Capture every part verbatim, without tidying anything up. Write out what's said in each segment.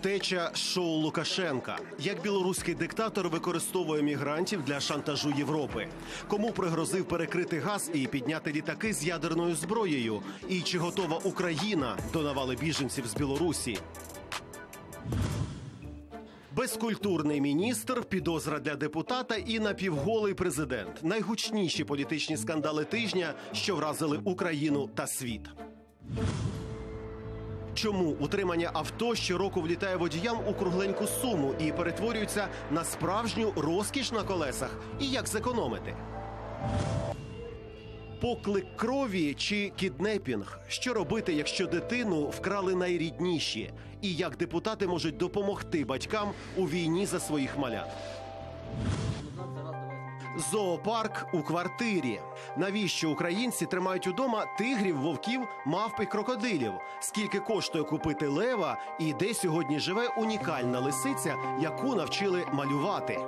Втеча шоу Лукашенка. Як білоруський диктатор використовує мігрантів для шантажу Європи. Кому пригрозив перекрити газ і підняти літаки з ядерною зброєю? І чи готова Україна до навали біженців з Білорусі? Безкультурний міністр, підозра для депутата і напівголий президент. Найгучніші політичні скандали тижня, що вразили Україну та світ. Чому утримання авто щороку влітає водіям у кругленьку суму і перетворюється на справжню розкіш на колесах? І як зекономити? Поклик крові чи кіднепінг? Що робити, якщо дитину вкрали найрідніші? І як депутати можуть допомогти батькам у війні за своїх малят? Зоопарк у квартирі. Навіщо українці тримають удома тигрів, вовків, мавп і крокодилів? Скільки коштує купити лева? І де сьогодні живе унікальна лисиця, яку навчили малювати?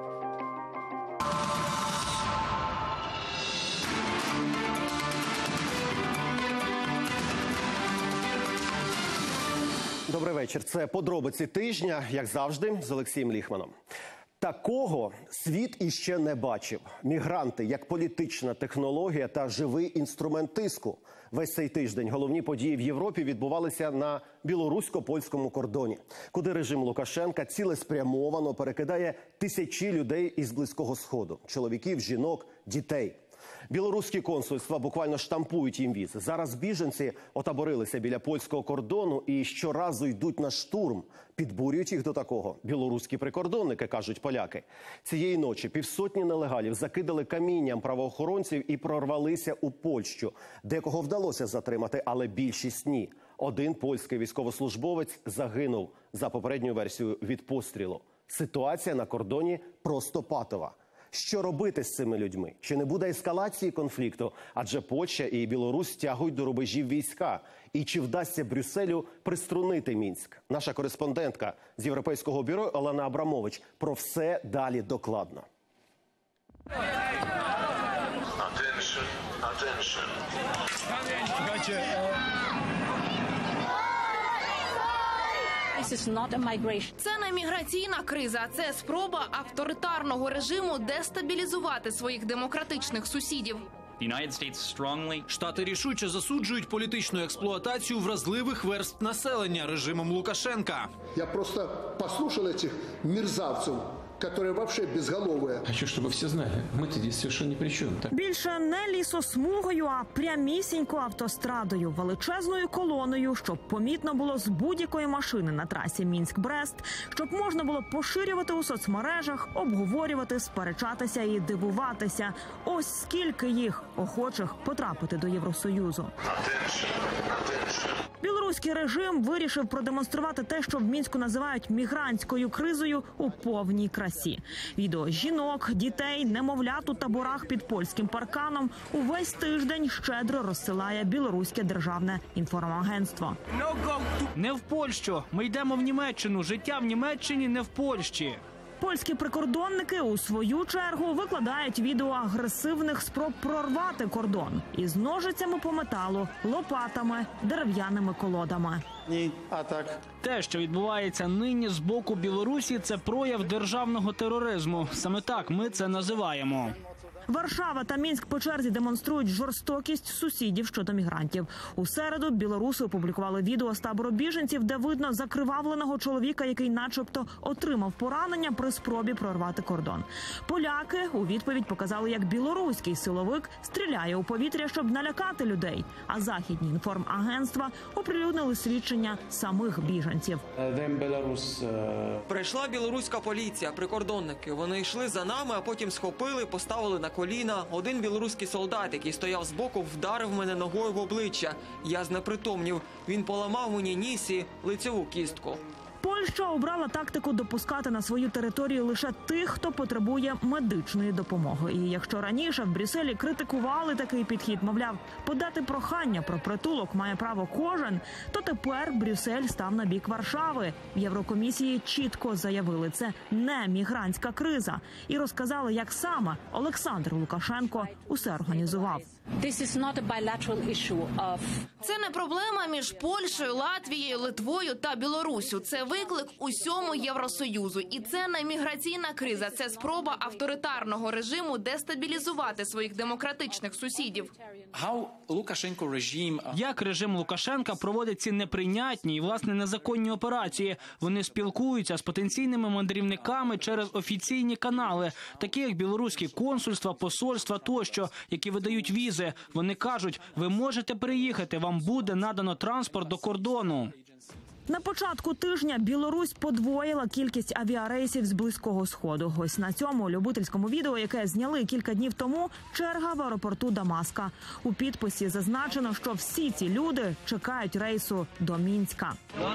Добрий вечір. Це подробиці тижня, як завжди, з Олексієм Ліхманом. Такого світ іще не бачив. Мігранти як політична технологія та живий інструмент тиску. Весь цей тиждень головні події в Європі відбувалися на білорусько-польському кордоні, куди режим Лукашенка цілеспрямовано перекидає тисячі людей із Близького Сходу – чоловіків, жінок, дітей. Білоруські консульства буквально штампують їм візи. Зараз біженці отаборилися біля польського кордону і щоразу йдуть на штурм. Підбурюють їх до такого білоруські прикордонники, кажуть поляки. Цієї ночі півсотні нелегалів закидали камінням правоохоронців і прорвалися у Польщу. Декого вдалося затримати, але більшість ні. Один польський військовослужбовець загинув, за попередньою версією, від пострілу. Ситуація на кордоні просто патова. Що робити з цими людьми? Чи не буде ескалації конфлікту? Адже Польща і Білорусь тягують до рубежів війська. І чи вдасться Брюсселю приструнити Мінськ? Наша кореспондентка з Європейського бюро Олена Абрамович про все далі докладно. Attention, attention. Це не міграційна криза, це спроба авторитарного режиму дестабілізувати своїх демократичних сусідів. Штати рішуче засуджують політичну експлуатацію вразливих верств населення режимом Лукашенка. Я просто послухав цих мерзавців, які вообще безголові. Хочу, щоб всі знали, ми тоді совершенно ні при чому. Більше не лісосмугою, а прямісінько автострадою, величезною колоною, щоб помітно було з будь-якої машини на трасі Мінськ-Брест, щоб можна було поширювати у соцмережах, обговорювати, сперечатися і дивуватися. Ось скільки їх охочих потрапити до Євросоюзу. Білоруський режим вирішив продемонструвати те, що в Мінську називають мігрантською кризою у повній красі. Відео жінок, дітей, немовлят у таборах під польським парканом увесь тиждень щедро розсилає білоруське державне інформагентство. Не в Польщу. Ми йдемо в Німеччину. Життя в Німеччині, не в Польщі. Польські прикордонники у свою чергу викладають відео агресивних спроб прорвати кордон із ножицями по металу, лопатами, дерев'яними колодами. А так. Те, що відбувається нині з боку Білорусі, це прояв державного тероризму. Саме так ми це називаємо. Варшава та Мінськ по черзі демонструють жорстокість сусідів щодо мігрантів. У середу білоруси опублікували відео з табору біженців, де видно закривавленого чоловіка, який начебто отримав поранення при спробі прорвати кордон. Поляки у відповідь показали, як білоруський силовик стріляє у повітря, щоб налякати людей. А західні інформагентства оприлюднили свідчення самих біженців. Прийшла білоруська поліція, прикордонники. Вони йшли за нами, а потім схопили, поставили на коліна. Один білоруський солдат, який стояв збоку, вдарив мене ногою в обличчя. Я знепритомнів. Він поламав мені ніс і лицеву кістку. Польща обрала тактику допускати на свою територію лише тих, хто потребує медичної допомоги. І якщо раніше в Брюсселі критикували такий підхід, мовляв, подати прохання про притулок має право кожен, то тепер Брюссель став на бік Варшави. В Єврокомісії чітко заявили, це не мігрантська криза. І розказали, як саме Олександр Лукашенко усе організував. Це не проблема між Польщею, Латвією, Литвою та Білоруссю. Це виклик усьому Євросоюзу. І це не міграційна криза, це спроба авторитарного режиму дестабілізувати своїх демократичних сусідів. Як режим Лукашенка проводить ці неприйнятні і, власне, незаконні операції? Вони спілкуються з потенційними мандрівниками через офіційні канали, такі як білоруські консульства, посольства тощо, які видають візи. Вони кажуть, ви можете приїхати, вам буде надано транспорт до кордону. На початку тижня Білорусь подвоїла кількість авіарейсів з Близького Сходу. Ось на цьому любительському відео, яке зняли кілька днів тому, черга в аеропорту Дамаска. У підписі зазначено, що всі ці люди чекають рейсу до Мінська.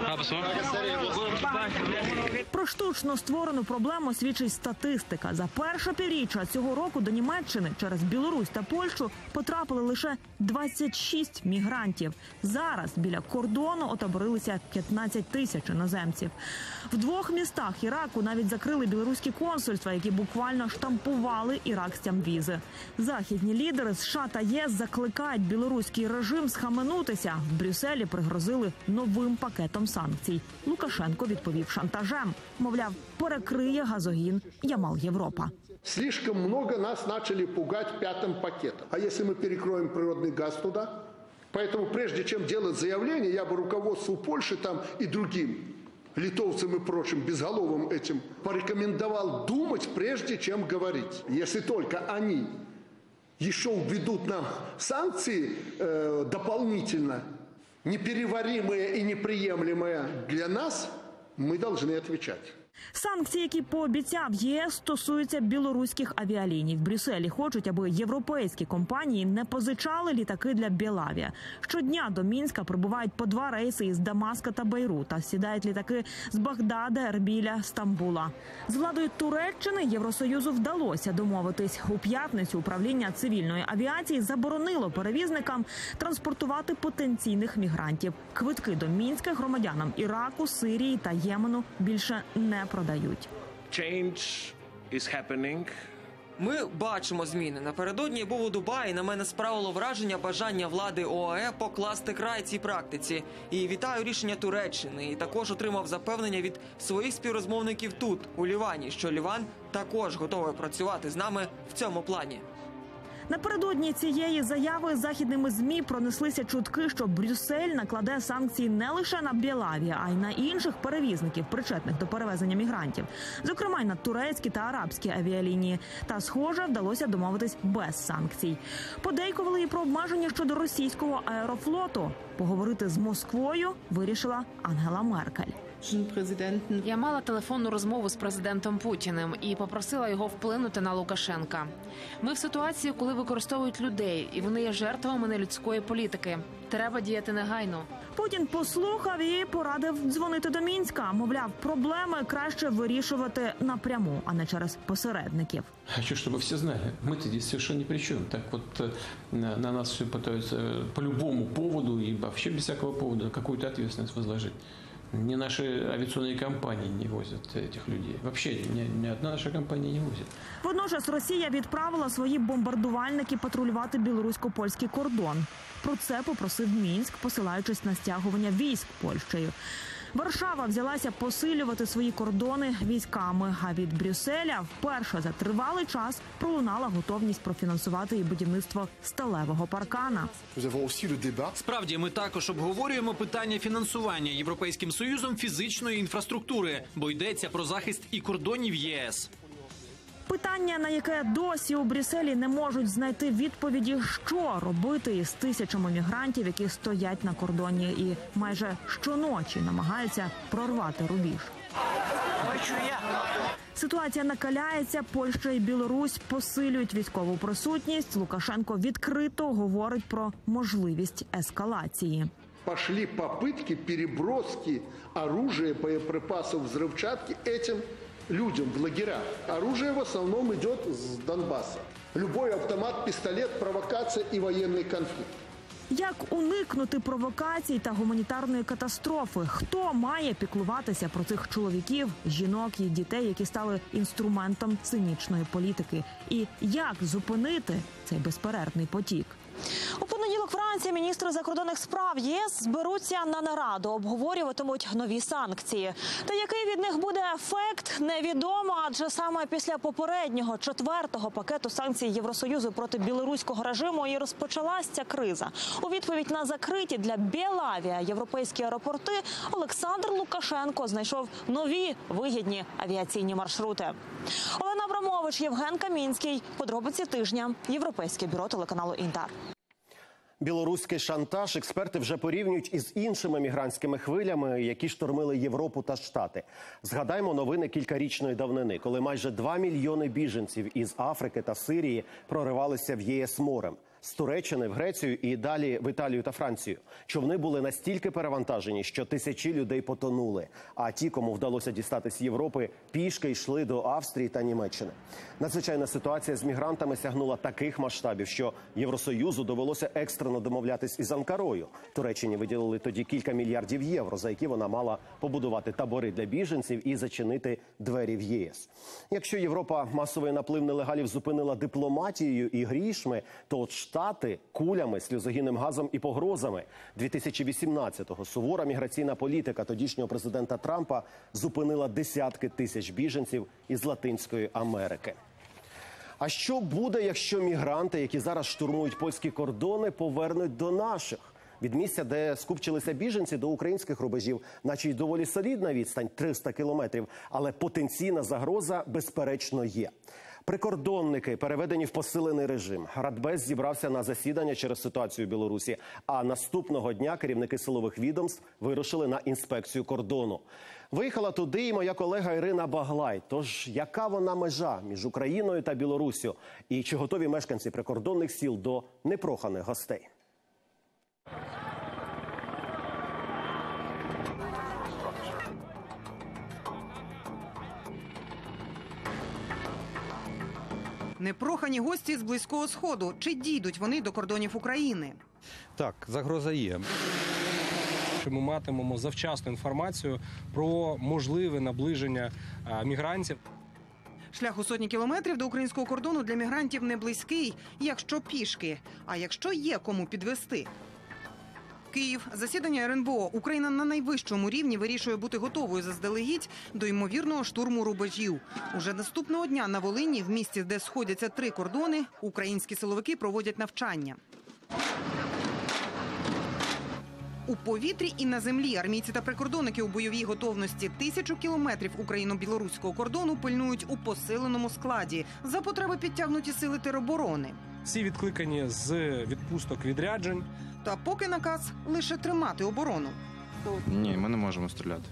Про штучно створену проблему свідчить статистика. За перше півріччя цього року до Німеччини через Білорусь та Польщу потрапили лише двадцять шість мігрантів. Зараз біля кордону отаборилися п'ятнадцять тисяч іноземців. В двох містах Іраку навіть закрили білоруські консульства, які буквально штампували іракцям візи. Західні лідери США та ЄС закликають білоруський режим схаменутися. В Брюсселі пригрозили новим пакетом санкцій. Лукашенко відповів шантажем. Мовляв, перекриє газогін Ямал-Європа. Слишком много нас начали пугать пятым пакетом. А если мы перекроем природный газ туда? Поэтому прежде чем делать заявление, я бы руководству Польши там и другим литовцам и прочим безголовым этим порекомендовал думать, прежде чем говорить. Если только они еще введут нам санкции э, дополнительно, непереваримые и неприемлемые для нас, мы должны отвечать. Санкції, які пообіцяв ЄС, стосуються білоруських авіаліній. В Брюсселі хочуть, аби європейські компанії не позичали літаки для Белавіа. Щодня до Мінська прибувають по два рейси із Дамаска та Бейрута. Сідають літаки з Багдада, Ербіля, Стамбула. З владою Туреччини Євросоюзу вдалося домовитись. У п'ятницю управління цивільної авіації заборонило перевізникам транспортувати потенційних мігрантів. Квитки до Мінська громадянам Іраку, Сирії та Ємену більше не продають. Ми бачимо зміни. Напередодні я був у Дубаї, на мене справило враження бажання влади ОАЕ покласти край цій практиці. І вітаю рішення Туреччини. І також отримав запевнення від своїх співрозмовників тут, у Лівані, що Ліван також готовий працювати з нами в цьому плані. Напередодні цієї заяви західними ЗМІ пронеслися чутки, що Брюссель накладе санкції не лише на Белавіа, а й на інших перевізників, причетних до перевезення мігрантів. Зокрема, й на турецькі та арабські авіалінії. Та, схоже, вдалося домовитись без санкцій. Подейкували і про обмеження щодо російського аерофлоту. Поговорити з Москвою вирішила Ангела Меркель. Я мала телефонну розмову з президентом Путіним і попросила його вплинути на Лукашенка. Ми в ситуації, коли використовують людей, і вони є жертвами нелюдської політики. Треба діяти негайно. Путін послухав і порадив дзвонити до Мінська. Мовляв, проблеми краще вирішувати напряму, а не через посередників. Хочу, чтобы все знали, мы-то здесь совершенно ни при чем. Так вот на, на нас все пытаются по любому поводу и вообще без всякого повода какую-то ответственность возложить. Ни наши авиационные компании не возят этих людей. Вообще ни, ни одна наша компания не возит. Водночас Росія відправила свої бомбардувальники патрулювати білорусько-польський кордон. Про це попросив Мінськ, посилаючись на стягування військ Польщею. Варшава взялася посилювати свої кордони військами, а від Брюсселя вперше за тривалий час пролунала готовність профінансувати і будівництво сталевого паркана. Справді, ми також обговорюємо питання фінансування Європейським Союзом фізичної інфраструктури, бо йдеться про захист і кордонів ЄС. Питання, на яке досі у Брюсселі не можуть знайти відповіді, що робити із тисячами мігрантів, які стоять на кордоні і майже щоночі намагаються прорвати рубіж. Ситуація накаляється, Польща і Білорусь посилюють військову присутність. Лукашенко відкрито говорить про можливість ескалації. Пошли попытки переброски оружия, боеприпасов, взрывчатки этим людям в лагерях. Оружие в основном идет с Донбасса. Любой автомат, пистолет, провокация и военный конфликт. Як уникнути провокацій та гуманітарної катастрофи? Хто має піклуватися про цих чоловіків, жінок і дітей, які стали інструментом цинічної політики? І як зупинити цей безперервний потік? У понеділок вранці міністри закордонних справ ЄС зберуться на нараду, обговорюватимуть нові санкції. Та який від них буде ефект, невідомо, адже саме після попереднього четвертого пакету санкцій Євросоюзу проти білоруського режиму і розпочалась ця криза. У відповідь на закриті для Белавія європейські аеропорти Олександр Лукашенко знайшов нові вигідні авіаційні маршрути. Олена Абрамович, Євген Камінський. Подробиці тижня. Європейське бюро телеканалу «Інтер». Білоруський шантаж експерти вже порівнюють із іншими мігрантськими хвилями, які штормили Європу та Штати. Згадаймо новини кількарічної давнини, коли майже два мільйони біженців із Африки та Сирії проривалися в ЄС морем. З Туреччини в Грецію і далі в Італію та Францію. Човни були настільки перевантажені, що тисячі людей потонули. А ті, кому вдалося дістатись з Європи, пішки йшли до Австрії та Німеччини. Надзвичайна ситуація з мігрантами сягнула таких масштабів, що Євросоюзу довелося екстрено домовлятись із Анкарою. Туреччині виділили тоді кілька мільярдів євро, за які вона мала побудувати табори для біженців і зачинити двері в ЄС. Якщо Європа масовий наплив нелегалів зупинила дипломатією і грішми, то от Штати кулями, сльозогінним газом і погрозами. дві тисячі вісімнадцятого сувора міграційна політика тодішнього президента Трампа зупинила десятки тисяч біженців із Латинської Америки. А що буде, якщо мігранти, які зараз штурмують польські кордони, повернуть до наших? Від місця, де скупчилися біженці, до українських рубежів, наче й доволі солідна відстань – триста кілометрів, але потенційна загроза, безперечно, є. Прикордонники переведені в посилений режим. Радбез зібрався на засідання через ситуацію в Білорусі, а наступного дня керівники силових відомств вирушили на інспекцію кордону. Виїхала туди і моя колега Ірина Баглай. Тож, яка вона межа між Україною та Білоруссю? І чи готові мешканці прикордонних сіл до непроханих гостей? Непрохані гості з Близького Сходу. Чи дійдуть вони до кордонів України? Так, загроза є. Ми матимемо завчасну інформацію про можливе наближення мігрантів. Шлях у сотні кілометрів до українського кордону для мігрантів не близький, якщо пішки. А якщо є кому підвести? Київ. Засідання ер ен бе о. Україна на найвищому рівні вирішує бути готовою заздалегідь до ймовірного штурму рубежів. Уже наступного дня на Волині, в місті, де сходяться три кордони, українські силовики проводять навчання. У повітрі і на землі армійці та прикордонники у бойовій готовності. Тисячу кілометрів україно-білоруського кордону пильнують у посиленому складі. За потреби підтягнуті сили тероборони. Всі відкликані з відпусток відряджень. Та поки наказ лише тримати оборону. Ні, ми не можемо стріляти.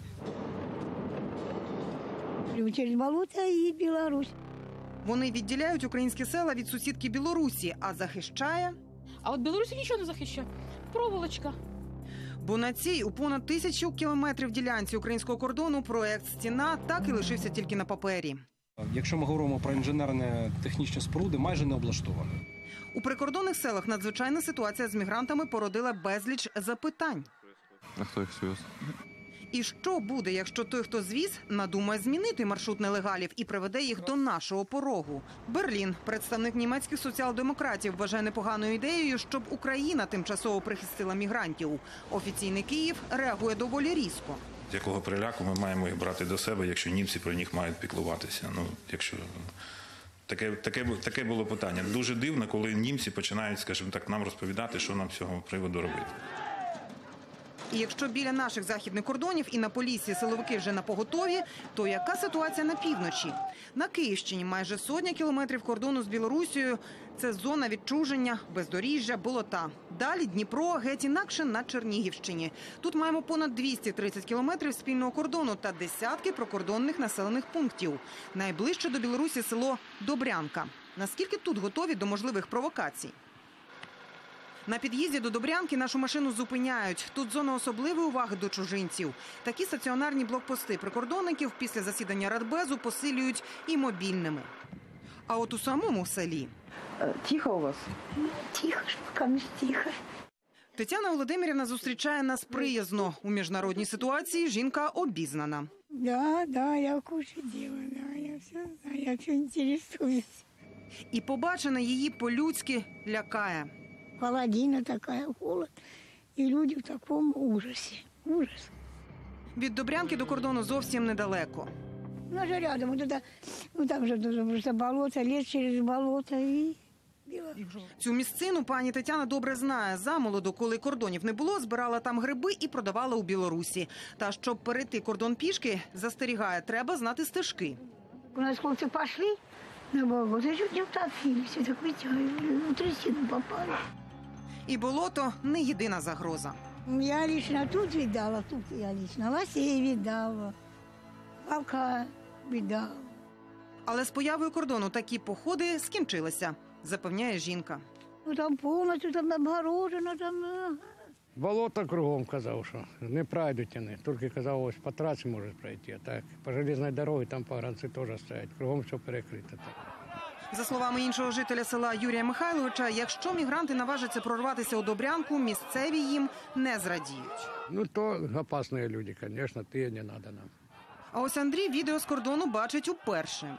Через болото і Білорусь. Вони відділяють українські села від сусідки Білорусі, а захищає... А от Білорусі нічого не захищає. Проволочка. Бо на цій у понад тисячу кілометрів ділянці українського кордону проект «Стіна» так і лишився тільки на папері. Якщо ми говоримо про інженерне технічні споруди, майже не облаштовані. У прикордонних селах надзвичайна ситуація з мігрантами породила безліч запитань. А хто їх звіз? І що буде, якщо той, хто звіз, надумає змінити маршрут нелегалів і приведе їх до нашого порогу? Берлін, представник німецьких соціал-демократів, вважає непоганою ідеєю, щоб Україна тимчасово прихистила мігрантів. Офіційний Київ реагує доволі різко. З якого приляку ми маємо їх брати до себе, якщо німці про них мають піклуватися? Ну, якщо... Таке, таке, таке було питання. Дуже дивно, коли німці починають, скажімо так, нам розповідати, що нам з цього приводу робити. І якщо біля наших західних кордонів і на Поліссі силовики вже на поготові, то яка ситуація на півночі? На Київщині майже сотня кілометрів кордону з Білорусією – це зона відчуження, бездоріжжя, болота. Далі Дніпро, геть інакше на Чернігівщині. Тут маємо понад двісті тридцять кілометрів спільного кордону та десятки прикордонних населених пунктів. Найближче до Білорусі село Добрянка. Наскільки тут готові до можливих провокацій? На під'їзді до Добрянки нашу машину зупиняють. Тут зона особливої уваги до чужинців. Такі стаціонарні блокпости прикордонників після засідання Радбезу посилюють і мобільними. А от у самому селі... Тихо у вас? Тихо, поки тихо. Тетяна Володимирівна зустрічає нас приязно. У міжнародній ситуації жінка обізнана. Да, да, я в курсі діла, да, я все знаю, я все інтересуюсь. І побачене її по-людськи лякає. холодина такая, холод. И люди в таком ужасе. Ужас. Від Добрянки до кордону зовсім недалеко. У нас же рядом, вот это, ну там же просто болото, лес через болото и... Цю місцину пані Тетяна добре знає. Замолоду, коли кордонів не було, збирала там гриби і продавала у Білорусі. Та щоб перейти кордон пішки, застерігає, треба знати стежки. У нас хлопцы пошли на болото, и чуть не утопились, и так вытягивали, в трясину попали. І болото – не єдина загроза. Я лично тут видала, тут я лично лосей видала, волка видала. Але з появою кордону такі походи скінчилися, запевняє жінка. Ну там повністю, там обгорожено, там... Болото кругом казав, що не пройдуть вони. Тільки казав, ось по трасі можуть пройти. А так, по железній дорозі там погранці теж стоять. Кругом все перекрито. Так. За словами іншого жителя села Юрія Михайловича, якщо мігранти наважаться прорватися у Добрянку, місцеві їм не зрадіють. Ну то опасні люди, звісно, ті не треба нам. А ось Андрій відео з кордону бачить уперше.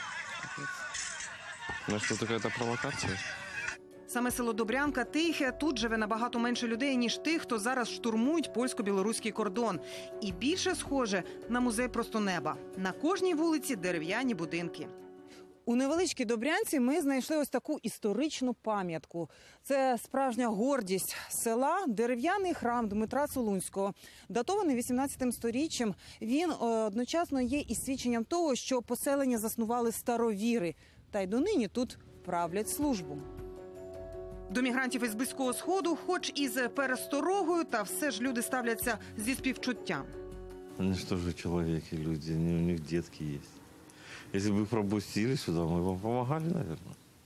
Ну що, така провокація? Саме село Добрянка тихе, тут живе набагато менше людей, ніж тих, хто зараз штурмують польсько-білоруський кордон. І більше схоже на музей просто неба. На кожній вулиці дерев'яні будинки. У невеличкій Добрянці ми знайшли ось таку історичну пам'ятку. Це справжня гордість села – дерев'яний храм Дмитра Солунського. Датований вісімнадцятим сторіччям, він одночасно є і свідченням того, що поселення заснували старовіри. Та й донині тут правлять службу. До мігрантів із Близького Сходу, хоч і з пересторогою, та все ж люди ставляться зі співчуттям. Вони ж теж чоловіки, люди, у них дітки є. Якщо б їх пропустили сюди, ми б вам допомагали, мабуть.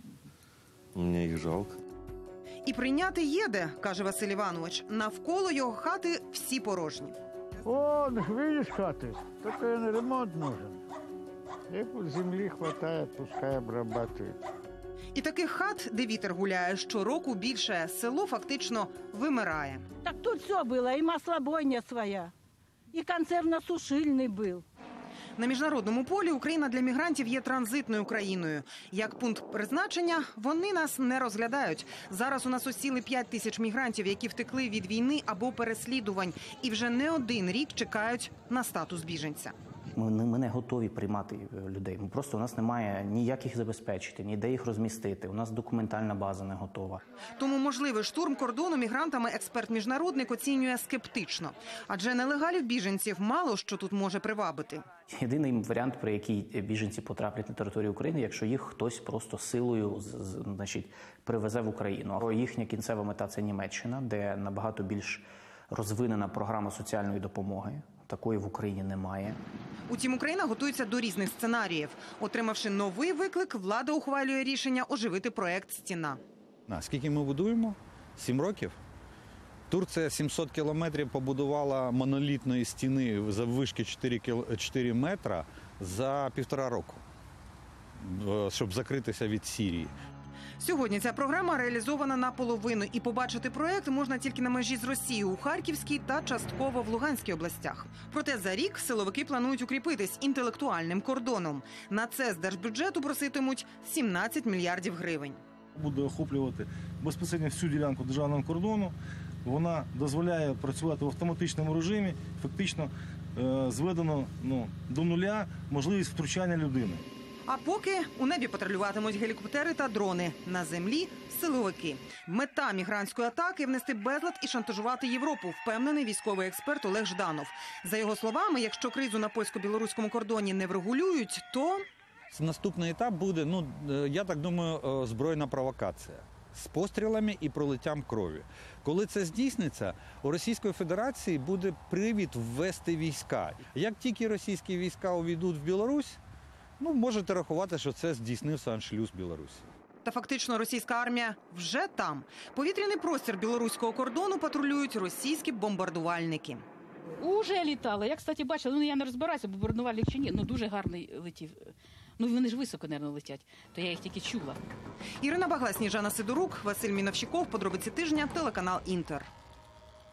Мені їх жалко. І прийняти є де, каже Василь Іванович. Навколо його хати всі порожні. О, видиш хати, тільки не ремонт нужен. Як землі вистачає, пускай обрабатують. І таких хат, де вітер гуляє, щороку більше. Село фактично вимирає. Так тут все було, і маслобойня своя, і консервно-сушильний був. На міжнародному полі Україна для мігрантів є транзитною країною. Як пункт призначення, вони нас не розглядають. Зараз у нас осіли п'ять тисяч мігрантів, які втекли від війни або переслідувань. І вже не один рік чекають на статус біженця. Ми не, ми не готові приймати людей. Ми просто у нас немає ніяких забезпечити, ніде їх розмістити. У нас документальна база не готова. Тому можливий штурм кордону мігрантами експерт-міжнародник оцінює скептично. Адже нелегалів біженців мало що тут може привабити. Єдиний варіант, при який біженці потраплять на територію України, якщо їх хтось просто силою значить, привезе в Україну. Їхня кінцева мета – це Німеччина, де набагато більш розвинена програма соціальної допомоги. Такої в Україні немає. Утім, Україна готується до різних сценаріїв. Отримавши новий виклик, влада ухвалює рішення оживити проект «Стіна». Скільки ми будуємо? Сім років. Турція сімсот кілометрів побудувала монолітної стіни заввишки чотири метра за півтора року, щоб закритися від Сирії. Сьогодні ця програма реалізована наполовину, і побачити проект можна тільки на межі з Росією у Харківській та частково в Луганській областях. Проте за рік силовики планують укріпитись інтелектуальним кордоном. На це з держбюджету проситимуть сімнадцять мільярдів гривень. Буде охоплювати безпосередньо всю ділянку державного кордону. Вона дозволяє працювати в автоматичному режимі, фактично зведено ну, до нуля можливість втручання людини. А поки у небі патрулюватимуть гелікоптери та дрони. На землі – силовики. Мета мігрантської атаки – внести безлад і шантажувати Європу, впевнений військовий експерт Олег Жданов. За його словами, якщо кризу на польсько-білоруському кордоні не врегулюють, то... Наступний етап буде, ну, я так думаю, збройна провокація. З пострілами і пролиттям крові. Коли це здійсниться, у Російської Федерації буде привід ввести війська. Як тільки російські війська увійдуть в Білорусь, ну, можете рахувати, що це здійснився аншлюз Білорусі. Та фактично російська армія вже там. Повітряний простір білоруського кордону патрулюють російські бомбардувальники. Уже літали. Я, кстати, бачила, ну я не розбираюся, бомбардувальник чи ні, ну дуже гарний летів. Ну вони ж високо, мабуть, летять, то я їх тільки чула. Ірина Багла, Сніжана Сидорук, Василь Міновщиков, подробиці тижня, телеканал «Інтер».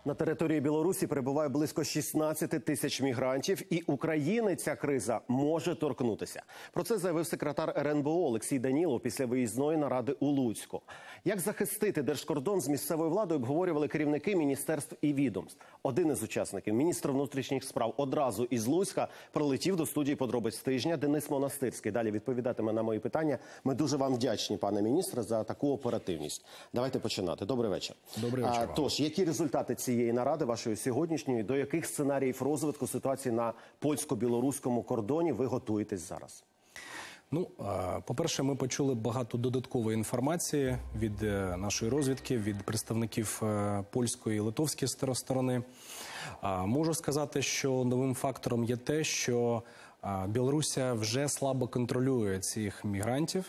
На території Білорусі перебуває близько шістнадцять тисяч мігрантів, і України ця криза може торкнутися. Про це заявив секретар ер ен бе о Олексій Данілов після виїзної наради у Луцьку. Як захистити держкордон з місцевою владою, обговорювали керівники міністерств і відомств. Один із учасників, міністр внутрішніх справ, одразу із Луцька прилетів до студії «Подробиць тижня» Денис Монастирський. Далі відповідатиме на мої питання. Ми дуже вам вдячні, пане міністре, за таку оперативність. Давайте починати. Добрий вечір. Добрий вечір. А, тож, які результати цієї наради, вашої сьогоднішньої, до яких сценаріїв розвитку ситуації на польсько-білоруському кордоні ви готуєтесь зараз? Ну, по-перше, ми почули багато додаткової інформації від нашої розвідки, від представників польської і литовської сторони. Можу сказати, що новим фактором є те, що Білорусія вже слабо контролює цих мігрантів,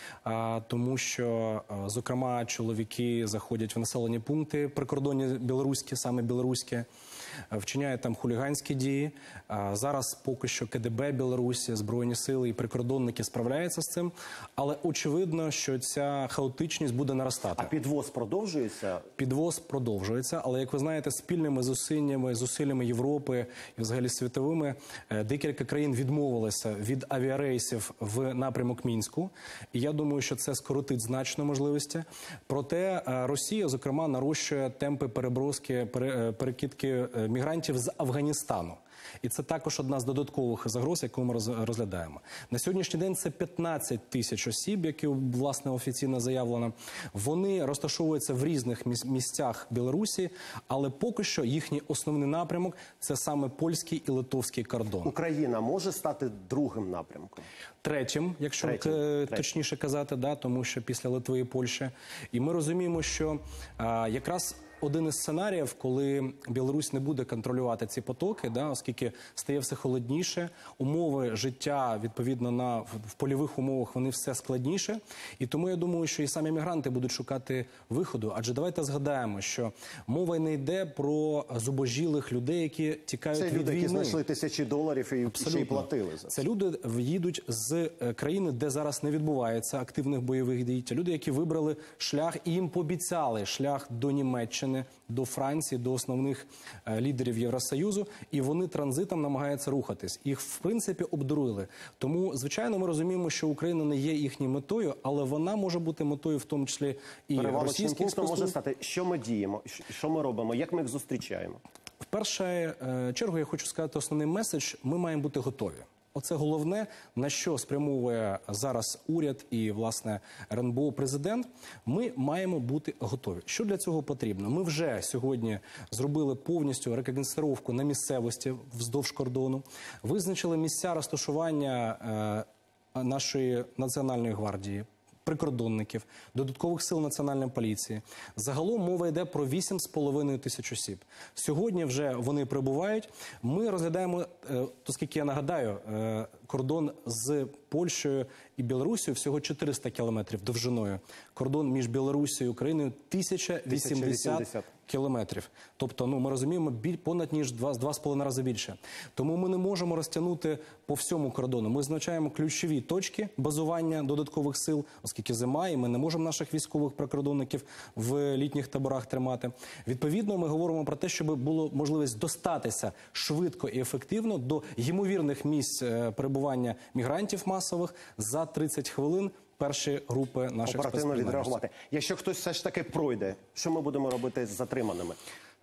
тому що, зокрема, чоловіки заходять в населені пункти прикордонні білоруські, саме білоруські, вчиняють там хуліганські дії. Зараз поки що ке де бе Білорусі, Збройні сили і прикордонники справляються з цим, але очевидно, що ця хаотичність буде наростати. А підвоз продовжується? Підвоз продовжується, але, як ви знаєте, спільними зусиллями, зусиллями Європи і взагалі світовими, декілька країн відмовилися від авіарейсів в напрямок Мінську. І я думаю, що це скоротить значно можливості. Проте Росія, зокрема, нарощує темпи переброски, перекидки мігрантів з Афганістану. І це також одна з додаткових загроз, яку ми розглядаємо. На сьогоднішній день це п'ятнадцять тисяч осіб, які, власне, офіційно заявлено. Вони розташовуються в різних місцях Білорусі, але поки що їхній основний напрямок – це саме польський і литовський кордон. Україна може стати другим напрямком? Третім, якщо Третім. точніше казати, да, тому що після Литви і Польщі. І ми розуміємо, що а, якраз один із сценаріїв, коли Білорусь не буде контролювати ці потоки, да, оскільки стає все холодніше, умови життя, відповідно, на, в польових умовах вони все складніше. І тому я думаю, що і самі мігранти будуть шукати виходу. Адже давайте згадаємо, що мова не йде про зубожілих людей, які тікають це від люди, війни. Це люди, які знайшли тисячі доларів і Абсолютно. ще й платили за це. Це люди їдуть з країни, де зараз не відбувається активних бойових дій. Це люди, які вибрали шлях і їм пообіцяли шлях до Німеччини, до Франції, до основних е, лідерів Євросоюзу, і вони транзитом намагаються рухатись. Їх, в принципі, обдурили. Тому, звичайно, ми розуміємо, що Україна не є їхньою метою, але вона може бути метою в тому числі і перевалочним російських пунктом спецслужб. може стати, що ми діємо, що ми робимо, як ми їх зустрічаємо? В першу е, чергу я хочу сказати основний меседж – ми маємо бути готові. Оце головне, на що спрямовує зараз уряд і, власне, ер ен бе о президент. Ми маємо бути готові. Що для цього потрібно? Ми вже сьогодні зробили повністю рекогносцировку на місцевості вздовж кордону, визначили місця розташування е, нашої Національної гвардії, прикордонників, додаткових сил Національної поліції. Загалом мова йде про вісім з половиною тисяч осіб. Сьогодні вже вони прибувають. Ми розглядаємо, оскільки я нагадаю, кордон з Польщею і Білорусією всього чотириста кілометрів довжиною. Кордон між Білорусією і Україною тисяча вісімдесят кілометрів. Тобто, ну, ми розуміємо, біль, понад ніж два, два з половиною рази більше. Тому ми не можемо розтягнути по всьому кордону. Ми визначаємо ключові точки базування додаткових сил, оскільки зима, і ми не можемо наших військових прикордонників в літніх таборах тримати. Відповідно, ми говоримо про те, щоб було можливість достатися швидко і ефективно до ймовірних місць перебування мігрантів масових за тридцять хвилин. Перші групи наших оперативно відреагувати. Якщо хтось все ж таки пройде, що ми будемо робити з затриманими?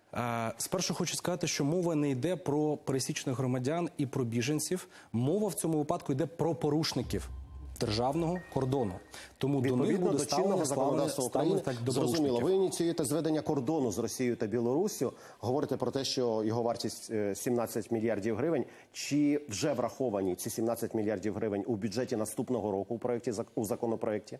Спершу хочу сказати, що мова не йде про пересічних громадян і про біженців. Мова в цьому випадку йде про порушників державного кордону. Тому до них буде ставлено законодавства України. Зрозуміло, ви ініціюєте зведення кордону з Росією та Білоруссю. Говорите про те, що його вартість сімнадцять мільярдів гривень. Чи вже враховані ці сімнадцять мільярдів гривень у бюджеті наступного року у проєкті, у законопроєкті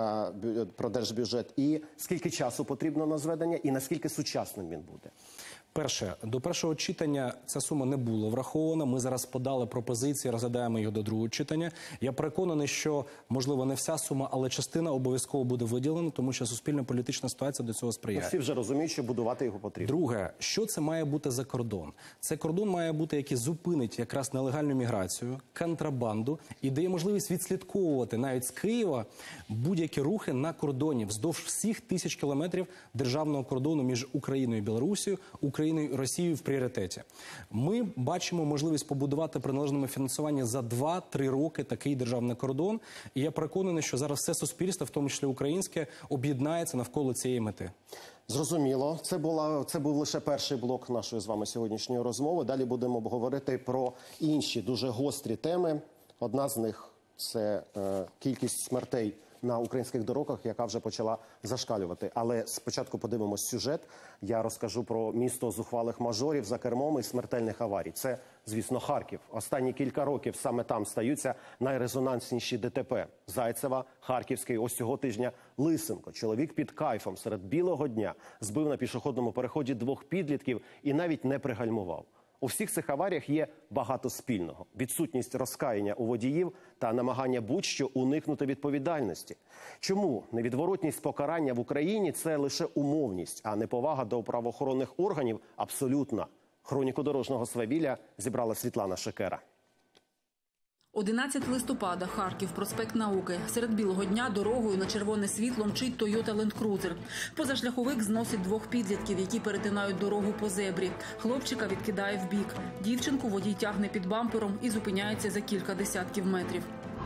про держбюджет? І скільки часу потрібно на зведення і наскільки сучасним він буде? Перше, до першого читання ця сума не була врахована. Ми зараз подали пропозиції, розглядаємо їх до другого читання. Я переконаний, що, можливо, не вся сума, але частина обов'язково буде виділена, тому що суспільно-політична ситуація до цього сприяє. Всі вже розуміють, що будувати його потрібно. Друге, що це має бути за кордон? Це кордон має бути, який зупинить якраз нелегальну міграцію, контрабанду і дає можливість відслідковувати навіть з Києва будь-які рухи на кордоні вздовж всіх тисяч кілометрів державного кордону між Україною і Білорусією, Україною і Росією в пріоритеті. Ми бачимо можливість побудувати при належному фінансуванні за два-три роки такий державний кордон. І я переконаний, що зараз все суспільство, в тому числі українське, об'єднається навколо цієї мети. Зрозуміло. Це, була, це був лише перший блок нашої з вами сьогоднішньої розмови. Далі будемо обговорити про інші дуже гострі теми. Одна з них – це е, кількість смертей на українських дорогах, яка вже почала зашкалювати. Але спочатку подивимось сюжет. Я розкажу про місто зухвалих мажорів за кермом і смертельних аварій. Це, звісно, Харків. Останні кілька років саме там стаються найрезонансніші ДТП. Зайцева, Харківський, ось цього тижня Лисенко. Чоловік під кайфом серед білого дня збив на пішохідному переході двох підлітків і навіть не пригальмував. У всіх цих аваріях є багато спільного. Відсутність розкаяння у водіїв та намагання будь-що уникнути відповідальності. Чому невідворотність покарання в Україні – це лише умовність, а неповага до правоохоронних органів абсолютна? Хроніку дорожнього свавілля зібрала Світлана Шекера. одинадцятого листопада, Харків, проспект Науки. Серед білого дня дорогою на червоне світло мчить Toyota Land Cruiser. Позашляховик зносить двох підлітків, які перетинають дорогу по зебрі. Хлопчика відкидає вбік. Дівчинку водій тягне під бампером і зупиняється за кілька десятків метрів.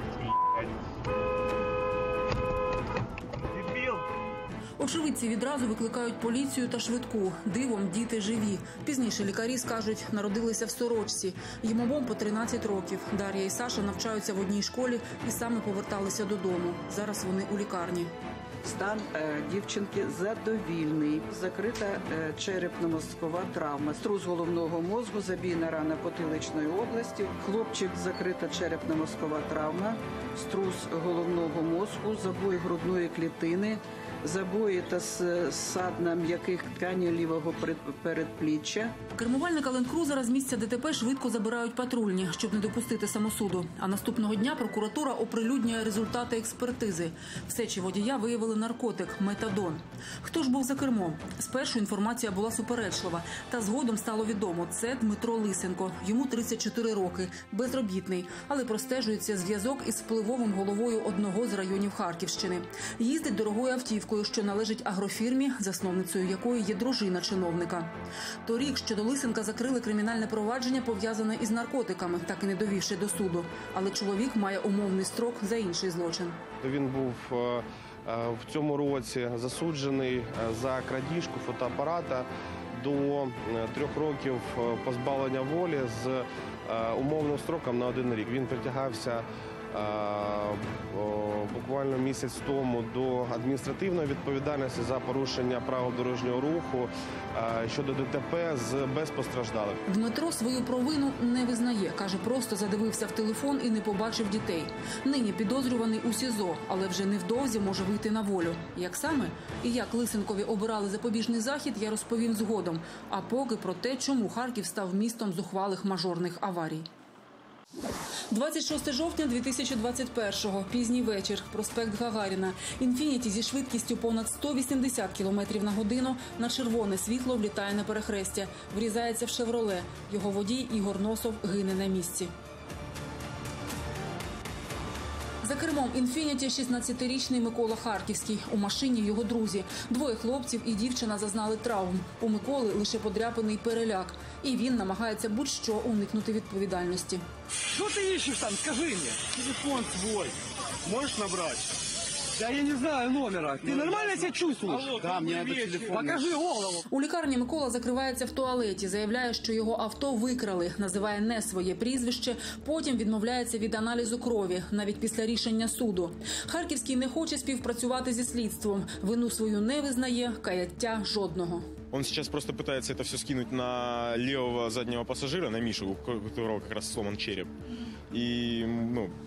Очевидці відразу викликають поліцію та швидку. Дивом діти живі. Пізніше лікарі скажуть, народилися в сорочці. Їм обом по тринадцять років. Дар'я і Саша навчаються в одній школі і саме поверталися додому. Зараз вони у лікарні. Стан е, дівчинки задовільний. Закрита е, черепно-мозкова травма. Струс головного мозку, забійна рана потиличної області. Хлопчик закрита черепно-мозкова травма. Струс головного мозку, забой грудної клітини. Забої та ссадина м'яких тканів лівого передпліччя. Кермувальника ленд-крузера з місця ДТП швидко забирають патрульні, щоб не допустити самосуду. А наступного дня прокуратура оприлюднює результати експертизи. В сечі водія виявили наркотик – метадон. Хто ж був за кермом? Спершу інформація була суперечлива. Та згодом стало відомо – це Дмитро Лисенко. Йому тридцять чотири роки, безробітний. Але простежується зв'язок із впливовим головою одного з районів Харківщини. Їздить дорогою автівкою, що належить агрофірмі, засновницею якої є дружина чиновника. Торік щодо Лисенка закрили кримінальне провадження, пов'язане із наркотиками, так і не довівши до суду. Але чоловік має умовний строк за інший злочин. Він був в цьому році засуджений за крадіжку фотоапарата до трьох років позбавлення волі з умовним строком на один рік. Він притягався буквально місяць тому до адміністративної відповідальності за порушення правил дорожнього руху щодо ДТП з без постраждалих. Дмитро свою провину не визнає. Каже, просто задивився в телефон і не побачив дітей. Нині підозрюваний у СІЗО, але вже невдовзі може вийти на волю. Як саме і як Лисенкові обирали запобіжний захід, я розповім згодом. А поки про те, чому Харків став містом зухвалих мажорних аварій. двадцять шостого жовтня дві тисячі двадцять першого. Пізній вечір. Проспект Гагаріна. «Інфініті» зі швидкістю понад сто вісімдесят кілометрів на годину на червоне світло влітає на перехрестя. Врізається в «Шевроле». Його водій Ігор Носов гине на місці. За кермом «Інфініті» шістнадцятирічний Микола Харківський. У машині його друзі. Двоє хлопців і дівчина зазнали травм. У Миколи лише подряпаний переляк. І він намагається будь-що уникнути відповідальності. Що ти іщеш там? Скажи мені. Телефон свій. Можеш набрати? Да я не знаю номера. Ти нормально себе чувствуєш? Да, мені треба телефон. Покажи голову. У лікарні Микола закривається в туалеті, заявляє, що його авто викрали, називає не своє прізвище, потім відмовляється від аналізу крові, навіть після рішення суду. Харківський не хоче співпрацювати зі слідством, вину свою не визнає, каяття жодного. Он сейчас просто пытается это все скинуть на левого заднего пассажира, на Мишу, у которого как раз сломан череп. И, ну,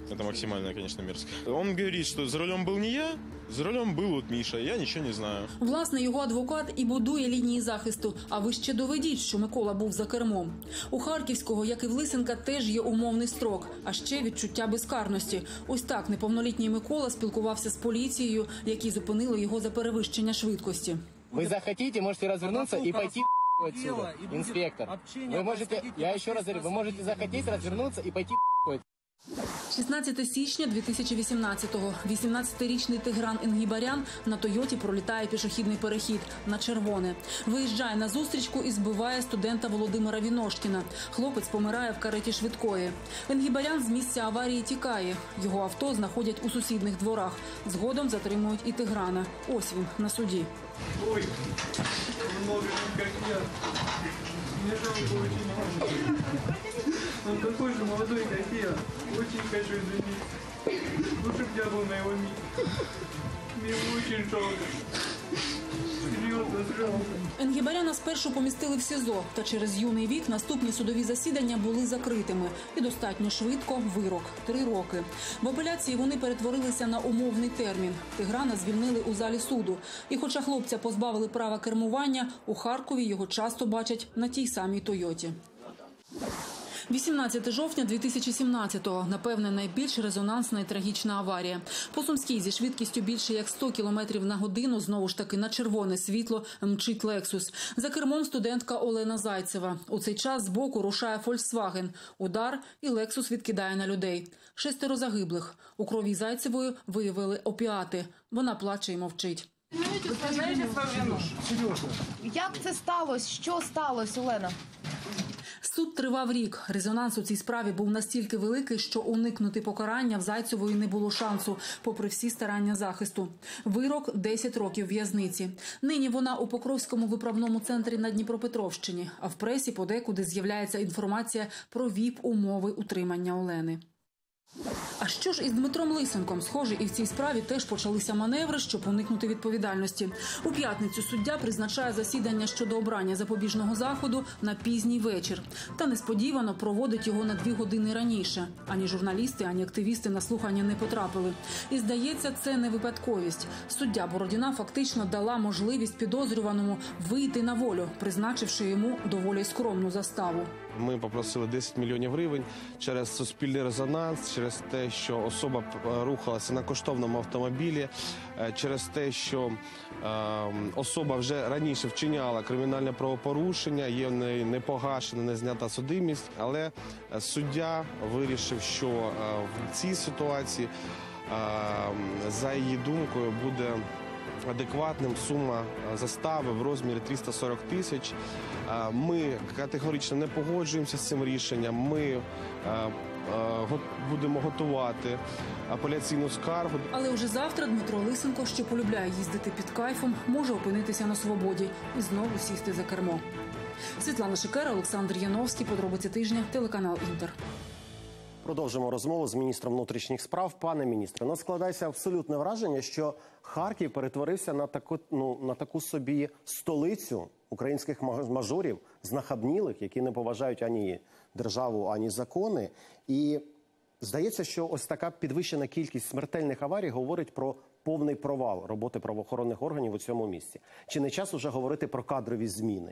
Это максимально, конечно, мерзко. Он говорит, что за рулем был не я, за рулем был вот Миша, я ничего не знаю. Власне, його адвокат і будує лінії захисту. А ви ще доведіть, що Микола був за кермом. У Харківського, як і в Лисенка, теж є умовний строк, а ще відчуття безкарності. Ось так неповнолітній Микола спілкувався з поліцією, які зупинили його за перевищення швидкості. Ви захотите, можете розвернутися і пойти отсюда, инспектор. Вы можете, я еще раз говорю, вы можете захотеть развернуться и пойти шістнадцятого січня дві тисячі вісімнадцятого. вісімнадцятирічний Тигран Інгібарян на Тойоті пролітає пішохідний перехід на червоне. Виїжджає на зустрічку і збиває студента Володимира Віношкіна. Хлопець помирає в кареті швидкої. Інгібарян з місця аварії тікає. Його авто знаходять у сусідних дворах. Згодом затримують і Тиграна. Ось він на суді. Ой, много как я. Мне жалко очень. Он такой же молодой, как я. Очень хочу извиниться. Лучше бы я был на его месте. Мне очень жалко. Серьезно, жалко. Інгібаряна спершу помістили в СІЗО, та через юний вік наступні судові засідання були закритими. І достатньо швидко вирок – три роки. В апеляції вони перетворилися на умовний термін. Тиграна звільнили у залі суду. І хоча хлопця позбавили права кермування, у Харкові його часто бачать на тій самій Тойоті. вісімнадцятого жовтня дві тисячі сімнадцятого. Напевне, найбільш резонансна і трагічна аварія. По Сумській зі швидкістю більше як сто кілометрів на годину, знову ж таки на червоне світло, мчить «Лексус». За кермом студентка Олена Зайцева. У цей час збоку рушає «Фольксваген». Удар і «Лексус» відкидає на людей. Шестеро загиблих. У крові Зайцевої виявили опіати. Вона плаче і мовчить. Як це сталося? Що сталося, Олена? Суд тривав рік. Резонанс у цій справі був настільки великий, що уникнути покарання в Зайцевої не було шансу, попри всі старання захисту. Вирок – десять років в'язниці. Нині вона у Покровському виправному центрі на Дніпропетровщині, а в пресі подекуди з'являється інформація про віп-умови утримання Олени. А що ж із Дмитром Лисенком? Схоже, і в цій справі теж почалися маневри, щоб уникнути відповідальності. У п'ятницю суддя призначає засідання щодо обрання запобіжного заходу на пізній вечір. Та несподівано проводить його на дві години раніше. Ані журналісти, ані активісти на слухання не потрапили. І, здається, це не випадковість. Суддя Бородіна фактично дала можливість підозрюваному вийти на волю, призначивши йому доволі скромну заставу. Ми попросили десять мільйонів гривень через суспільний резонанс, через те, що особа рухалася на коштовному автомобілі, через те, що е, особа вже раніше вчиняла кримінальне правопорушення, є не погашена, не знята судимість. Але суддя вирішив, що е, в цій ситуації, е, за її думкою, буде адекватним сума застави в розмірі триста сорок тисяч. Ми категорично не погоджуємося з цим рішенням. Ми будемо готувати апеляційну скаргу. Але вже завтра Дмитро Лисенко, що полюбляє їздити під кайфом, може опинитися на свободі і знову сісти за кермо. Світлана Шикера, Олександр Яновський. Подробиці тижня. Телеканал «Інтер». Продовжимо розмову з міністром внутрішніх справ. Пане міністре, ну складається абсолютне враження, що Харків перетворився на таку, ну, на таку собі столицю українських мажорів, знахабнілих, які не поважають ані державу, ані закони. І здається, що ось така підвищена кількість смертельних аварій говорить про повний провал роботи правоохоронних органів у цьому місці. Чи не час уже говорити про кадрові зміни?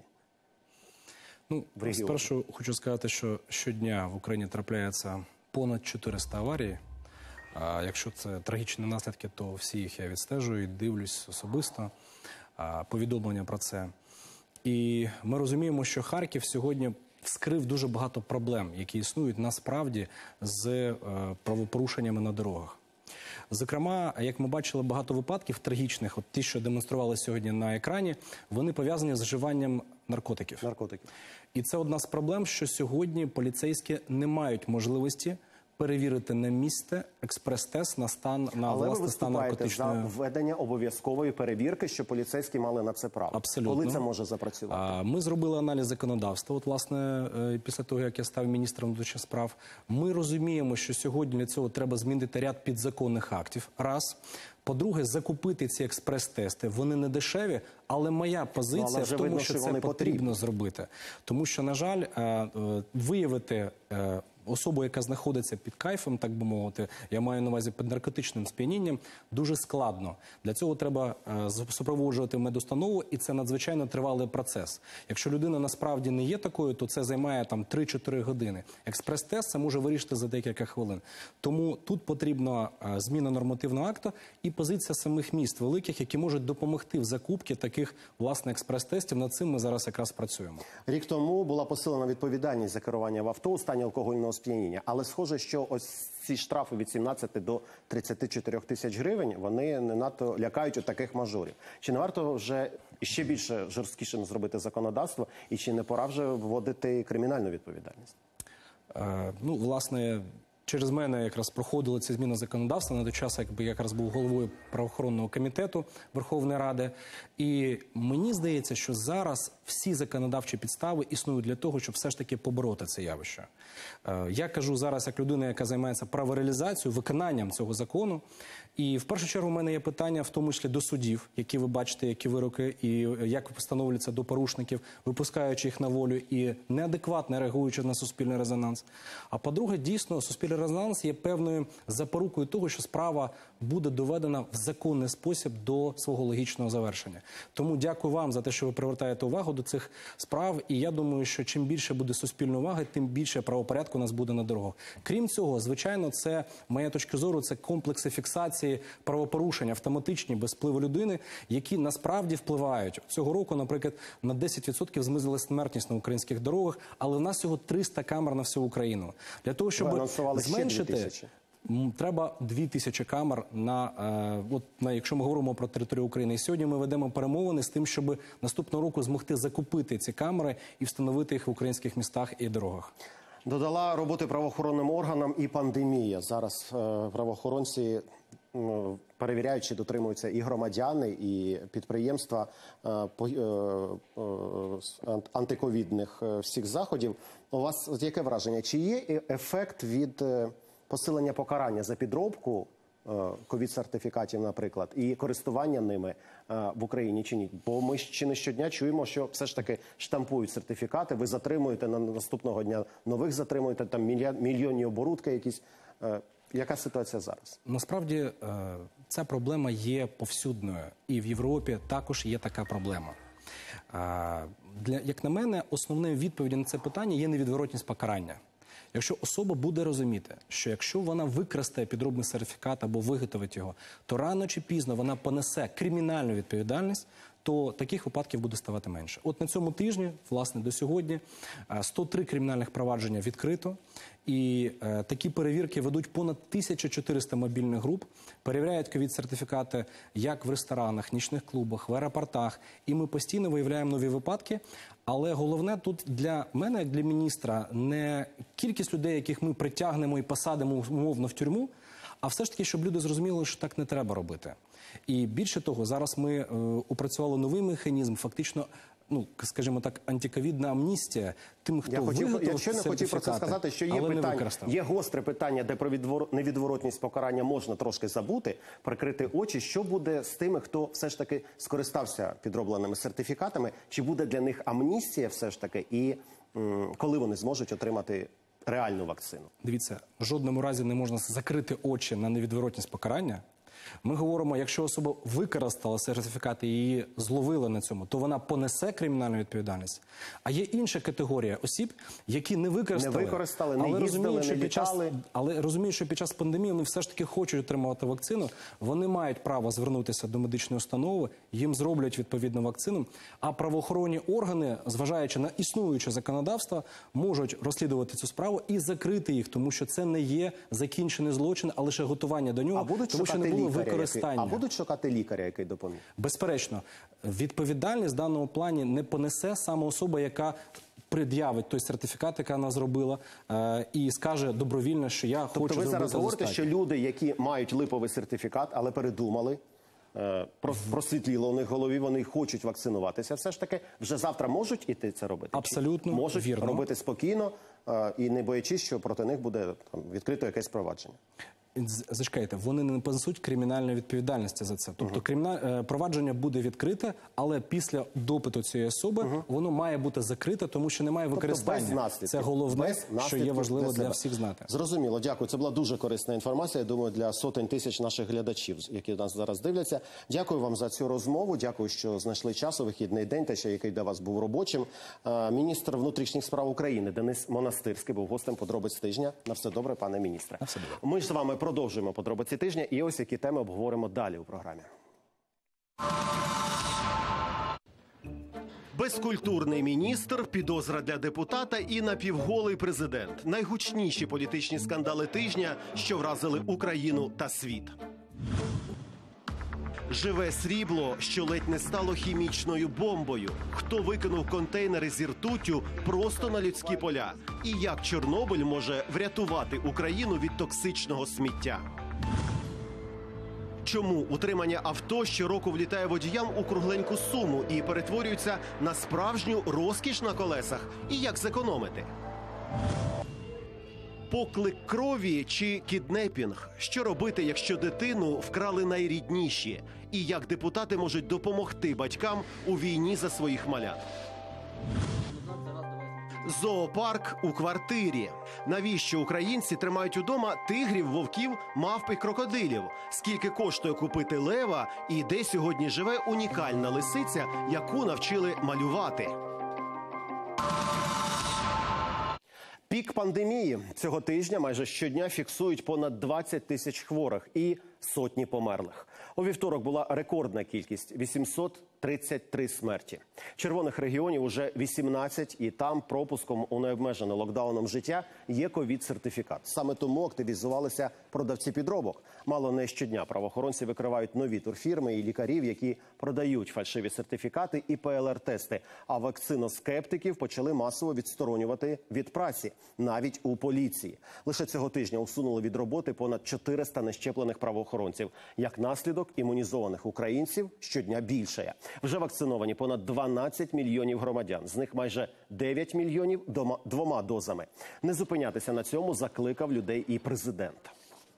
Ну, спершу хочу сказати, що щодня в Україні трапляється понад чотириста аварій. А якщо це трагічні наслідки, то всі їх я відстежую і дивлюсь особисто, повідомлення про це. І ми розуміємо, що Харків сьогодні вскрив дуже багато проблем, які існують насправді з правопорушеннями на дорогах. Зокрема, як ми бачили, багато випадків трагічних, от ті, що демонстрували сьогодні на екрані, вони пов'язані з вживанням наркотиків. Наркотиків. І це одна з проблем, що сьогодні поліцейські не мають можливості перевірити на місце експрес-тест на стан, на Але власне стан наркотичної... Але ви виступаєте за введення обов'язкової перевірки, що поліцейські мали на це право. Абсолютно. Коли це може запрацювати? Ми зробили аналіз законодавства, от, власне, після того, як я став міністром внутрішніх справ. Ми розуміємо, що сьогодні для цього треба змінити ряд підзаконних актів. Раз. По-друге, закупити ці експрес-тести. Вони не дешеві, але моя позиція в тому, видно, що, що це потрібно потрібні. зробити. Тому що, на жаль, виявити особу, яка знаходиться під кайфом, так би мовити, я маю на увазі під наркотичним сп'янінням, дуже складно. Для цього треба е, супроводжувати медустанову, і це надзвичайно тривалий процес. Якщо людина насправді не є такою, то це займає там три-чотири години. Експрес-тест це може вирішити за декілька хвилин. Тому тут потрібна е, зміна нормативного акту і позиція самих міст великих, які можуть допомогти в закупці таких, власне, експрес-тестів. Над цим ми зараз якраз працюємо. Рік тому була посилена відповідальність за керування в авто у стані алкогольного сп'яніння. Але схоже, що ось ці штрафи від сімнадцяти до тридцяти чотирьох тисяч гривень, вони не надто лякають у таких мажорів. Чи не варто вже ще більше жорсткішим зробити законодавство, і чи не пора вже вводити кримінальну відповідальність? Е, ну, власне, через мене якраз проходили ці зміни законодавства на той час, якби я якраз був головою правоохоронного комітету Верховної Ради. І мені здається, що зараз всі законодавчі підстави існують для того, щоб все ж таки побороти це явище. Я кажу зараз як людина, яка займається правореалізацією, виконанням цього закону. І в першу чергу в мене є питання, в тому числі до суддів, які ви бачите, які вироки, і як встановлюються до порушників, випускаючи їх на волю і неадекватно реагуючи на суспільний резонанс. А по-друге, дійсно, суспільний резонанс є певною запорукою того, що справа буде доведена в законний спосіб до свого логічного завершення. Тому дякую вам за те, що ви привертаєте увагу до цих справ. І я думаю, що чим більше буде суспільної уваги, тим більше правопорядку у нас буде на дорогах. Крім цього, звичайно, це, моя точка зору, це комплекси фіксації правопорушень, автоматичні, без впливу людини, які насправді впливають. Цього року, наприклад, на десять відсотків знизили смертність на українських дорогах, але в нас всього триста камер на всю Україну. Для того, щоб зменшити, треба дві тисячі камер на, е, от, на, якщо ми говоримо про територію України. І сьогодні ми ведемо перемовини з тим, щоб наступного року змогти закупити ці камери і встановити їх в українських містах і дорогах. Додала роботи правоохоронним органам і пандемія. Зараз е, правоохоронці перевіряють, чи дотримуються і громадяни, і підприємства е, по, е, е, антиковідних е, всіх заходів. У вас яке враження? Чи є ефект від е, посилення покарання за підробку ковід-сертифікатів, наприклад, і користування ними е, в Україні чи ні? Бо ми чи не щодня чуємо, що все ж таки штампують сертифікати, ви затримуєте на наступного дня нових, затримуєте, там мільйонні оборудки якісь. Е, яка ситуація зараз? Насправді, е, ця проблема є повсюдною. І в Європі також є така проблема. Е, для, як на мене, основною відповіддю на це питання є невідворотність покарання. Якщо особа буде розуміти, що якщо вона використає підробний сертифікат або виготовить його, то рано чи пізно вона понесе кримінальну відповідальність, то таких випадків буде ставати менше. От на цьому тижні, власне, до сьогодні, сто три кримінальних провадження відкрито. І е, такі перевірки ведуть понад тисяча чотириста мобільних груп, перевіряють ковід-сертифікати як в ресторанах, нічних клубах, в аеропортах. І ми постійно виявляємо нові випадки. Але головне тут для мене, як для міністра, не кількість людей, яких ми притягнемо і посадимо умовно в тюрму, а все ж таки, щоб люди зрозуміли, що так не треба робити. І більше того, зараз ми е, опрацювали новий механізм, фактично, ну, скажімо так, антиковідна амністія тим, хто я хотів, виготовив я ще не хотів про це сказати, що є питання, є гостре питання, де про відвор... невідворотність покарання можна трошки забути, прикрити очі. Що буде з тими, хто все ж таки скористався підробленими сертифікатами? Чи буде для них амністія все ж таки? І м, коли вони зможуть отримати реальну вакцину? Дивіться, в жодному разі не можна закрити очі на невідворотність покарання. Ми говоримо, якщо особа використала сертифікати і її зловили на цьому, то вона понесе кримінальну відповідальність. А є інша категорія осіб, які не використали, не використали, не але їздили, розуміють, не під час, літали. але розуміють, що під час пандемії вони все ж таки хочуть отримувати вакцину, вони мають право звернутися до медичної установи, їм зроблять відповідну вакцину, а правоохоронні органи, зважаючи на існуюче законодавство, можуть розслідувати цю справу і закрити їх, тому що це не є закінчений злочин, а лише готування до нього, а будуть тому що не було використання. Який, а будуть шукати лікаря, який допоміг? Безперечно. Відповідальність в даному плані не понесе саме особа, яка пред'явить той сертифікат, який вона зробила, е, і скаже добровільно, що я тобто хочу зробити достатньо. Тобто ви зараз говорите, достатньо. що люди, які мають липовий сертифікат, але передумали, е, просвітліло у них в голові, вони хочуть вакцинуватися, все ж таки вже завтра можуть іти це робити? Абсолютно Чи можуть вірно. робити спокійно е, і не боячись, що проти них буде там, відкрито якесь провадження? Зачекайте, вони не понесуть кримінальної відповідальності за це. Тобто криміналь... провадження буде відкрите, але після допиту цієї особи uh-huh. воно має бути закрите, тому що немає використання. Тобто це головне, що є важливо для всіх знати. Зрозуміло, дякую. Це була дуже корисна інформація, я думаю, для сотень тисяч наших глядачів, які нас зараз дивляться. Дякую вам за цю розмову, дякую, що знайшли час у вихідний день, те, що який для вас був робочим. Міністр внутрішніх справ України Денис Монастирський був гостем подробиць тижня. На все добре, пане міністре. На все добре. Ми ж з вами продовжуємо подробиці тижня, і ось які теми обговоримо далі у програмі. Безкультурний міністр, підозра для депутата і напівголий президент. Найгучніші політичні скандали тижня, що вразили Україну та світ. Живе срібло, що ледь не стало хімічною бомбою. Хто викинув контейнери зі ртуттю просто на людські поля? І як Чорнобиль може врятувати Україну від токсичного сміття? Чому утримання авто щороку влітає водіям у кругленьку суму і перетворюється на справжню розкіш на колесах? І як зекономити? Поклик крові чи кіднепінг? Що робити, якщо дитину вкрали найрідніші? І як депутати можуть допомогти батькам у війні за своїх малят? Зоопарк у квартирі. Навіщо українці тримають удома тигрів, вовків, мавп і крокодилів? Скільки коштує купити лева? І де сьогодні живе унікальна лисиця, яку навчили малювати? Пік пандемії. Цього тижня майже щодня фіксують понад двадцять тисяч хворих і сотні померлих. У вівторок була рекордна кількість – вісімсот тридцять три смерті. Червоних регіонів уже вісімнадцять, і там пропуском у необмежене локдауном життя є ковід-сертифікат. Саме тому активізувалися продавці підробок. Мало не щодня правоохоронці викривають нові турфірми і лікарів, які продають фальшиві сертифікати і пе ел ер-тести. А вакциноскептиків почали масово відсторонювати від праці, навіть у поліції. Лише цього тижня усунули від роботи понад чотириста нещеплених правоохоронців. Як наслідок, імунізованих українців щодня більшає. Вже вакциновані понад дванадцять мільйонів громадян. З них майже дев'ять мільйонів дома, двома дозами. Не зупинятися на цьому закликав людей і президент.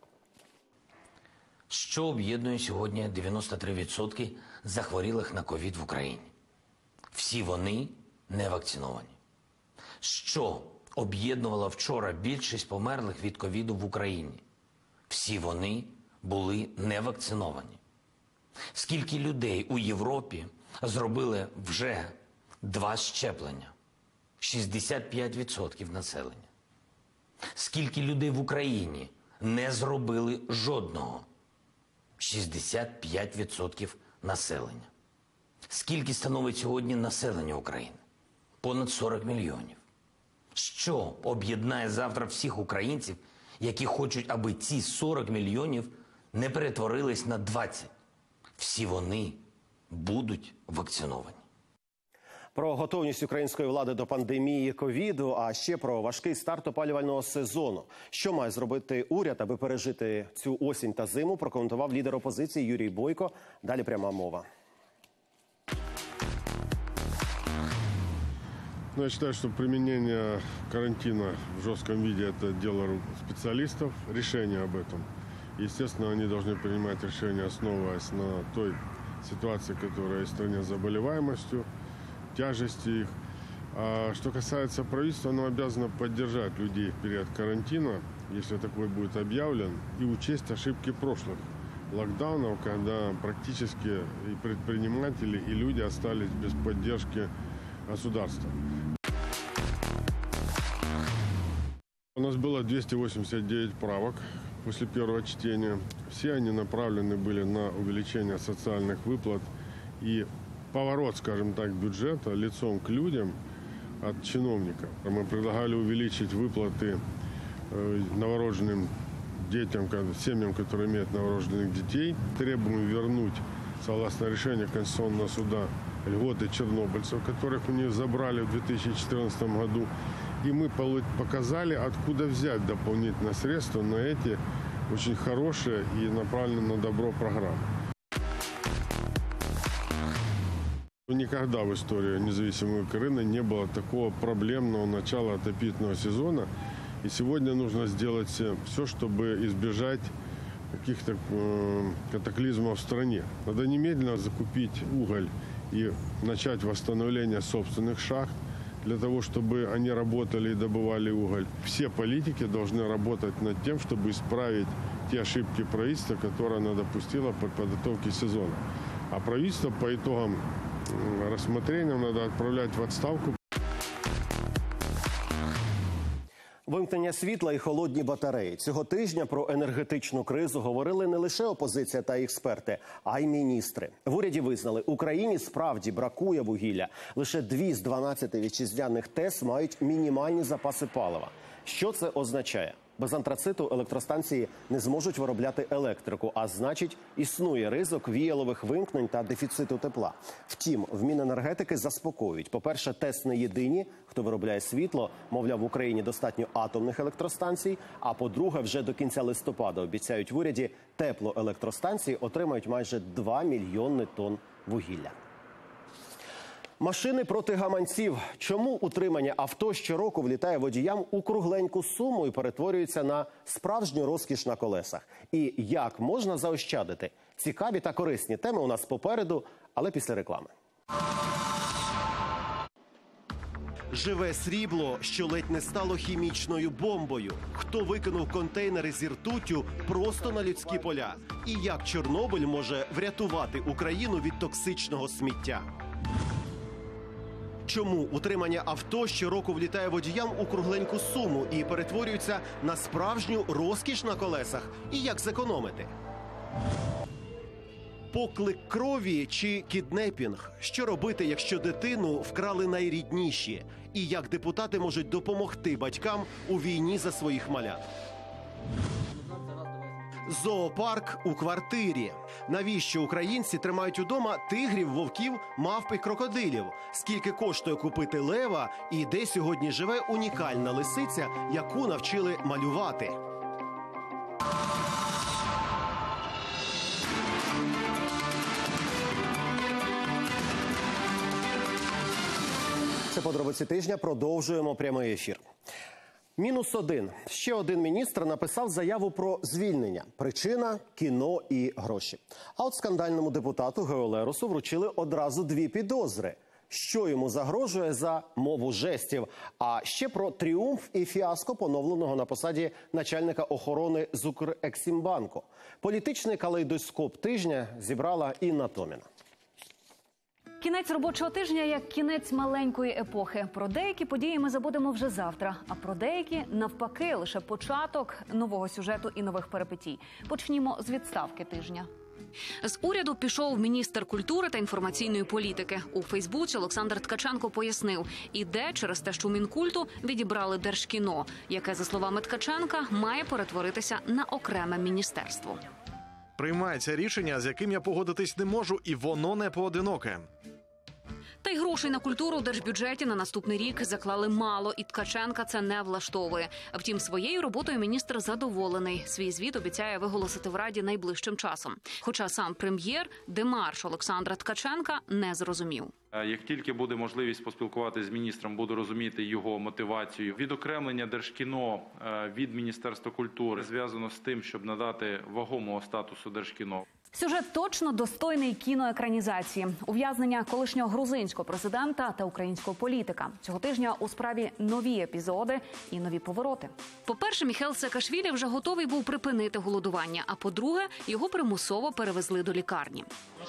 Що об'єднує сьогодні дев'яносто три відсотки захворілих на ковід в Україні? Всі вони не вакциновані. Що об'єднувало вчора більшість померлих від ковіду в Україні? Всі вони були не вакциновані. Скільки людей у Європі зробили вже два щеплення? шістдесят п'ять відсотків населення. Скільки людей в Україні не зробили жодного? шістдесят п'ять відсотків населення. Скільки становить сьогодні населення України? Понад сорок мільйонів. Що об'єднає завтра всіх українців, які хочуть, аби ці сорок мільйонів не перетворились на двадцять? Всі вони будуть вакциновані. Про готовність української влади до пандемії ковіду, а ще про важкий старт опалювального сезону. Що має зробити уряд, аби пережити цю осінь та зиму, прокоментував лідер опозиції Юрій Бойко. Далі пряма мова. Ну, я считаю, что применение карантина в жестком виде – это дело специалистов, решение об этом. Естественно, они должны принимать решения, основываясь на той ситуации, которая есть в стране с заболеваемостью, тяжести их. А что касается правительства, оно обязано поддержать людей в период карантина, если такой будет объявлен, и учесть ошибки прошлых локдаунов, когда практически и предприниматели, и люди остались без поддержки государства. У нас было двести восемьдесят девять правок после первого чтения. Все они направлены были на увеличение социальных выплат и поворот, скажем так, бюджета лицом к людям от чиновников. Мы предлагали увеличить выплаты новорожденным детям, семьям, которые имеют новорожденных детей. Требуем вернуть, согласно решению Конституционного суда, льготы чернобыльцев, которых у них забрали в две тысячи четырнадцатом году. И мы показали, откуда взять дополнительные средства на эти очень хорошие и направленные на добро программы. Никогда в истории независимой Украины не было такого проблемного начала отопительного сезона. И сегодня нужно сделать все, чтобы избежать каких-то э, катаклизмов в стране. Надо немедленно закупить уголь и начать восстановление собственных шахт, для того, чтобы они работали и добывали уголь. Все политики должны работать над тем, чтобы исправить те ошибки правительства, которые оно допустило при подготовке сезона. А правительство по итогам рассмотрения надо отправлять в отставку. Вимкнення світла і холодні батареї. Цього тижня про енергетичну кризу говорили не лише опозиція та експерти, а й міністри. В уряді визнали, Україні справді бракує вугілля. Лише дві з дванадцяти вітчизняних ТЕС мають мінімальні запаси палива. Що це означає? Без антрациту електростанції не зможуть виробляти електрику, а значить, існує ризик віялових вимкнень та дефіциту тепла. Втім, в Міненергетики заспокоюють. По-перше, ТЕС не єдині, хто виробляє світло. Мовляв, в Україні достатньо атомних електростанцій. А по-друге, вже до кінця листопада, обіцяють в уряді, теплоелектростанції отримають майже два мільйони тонн вугілля. Машини проти гаманців. Чому утримання авто щороку влітає водіям у кругленьку суму і перетворюється на справжню розкіш на колесах? І як можна заощадити? Цікаві та корисні теми у нас попереду, але після реклами. Живе срібло, що ледь не стало хімічною бомбою. Хто викинув контейнери зі ртуттю просто на людські поля? І як Чорнобиль може врятувати Україну від токсичного сміття? Чому утримання авто щороку влітає водіям у кругленьку суму і перетворюється на справжню розкіш на колесах? І як зекономити? Поклик крові чи кіднепінг? Що робити, якщо дитину вкрали найрідніші? І як депутати можуть допомогти батькам у війні за своїх малят? Зоопарк у квартирі. Навіщо українці тримають удома тигрів, вовків, мавп і крокодилів? Скільки коштує купити лева? І де сьогодні живе унікальна лисиця, яку навчили малювати? Це подробиці тижня. Продовжуємо прямий ефір. Мінус один. Ще один міністр написав заяву про звільнення. Причина – кіно і гроші. А от скандальному депутату Гео Леросу вручили одразу дві підозри. Що йому загрожує за мову жестів. А ще про тріумф і фіаско поновленого на посаді начальника охорони з Укрексімбанку. Політичний калейдоскоп тижня зібрала Інна Томіна. Кінець робочого тижня як кінець маленької епохи. Про деякі події ми забудемо вже завтра, а про деякі, навпаки, лише початок нового сюжету і нових перипетій. Почнімо з відставки тижня. З уряду пішов міністр культури та інформаційної політики. У Фейсбуці Олександр Ткаченко пояснив, іде через те, що у Мінкульту відібрали Держкіно, яке, за словами Ткаченка, має перетворитися на окреме міністерство. Приймається рішення, з яким я погодитись не можу, і воно не поодиноке. Та й грошей на культуру у держбюджеті на наступний рік заклали мало, і Ткаченка це не влаштовує. Втім, своєю роботою міністр задоволений. Свій звіт обіцяє виголосити в Раді найближчим часом. Хоча сам прем'єр демарш Олександра Ткаченка не зрозумів. Як тільки буде можливість поспілкуватися з міністром, буду розуміти його мотивацію. Відокремлення Держкіно від Міністерства культури зв'язано з тим, щоб надати вагомого статусу Держкіно. Сюжет точно достойний кіноекранізації. Ув'язнення колишнього грузинського президента та українського політика. Цього тижня у справі нові епізоди і нові повороти. По-перше, Міхейл Саакашвілі вже готовий був припинити голодування. А по-друге, його примусово перевезли до лікарні.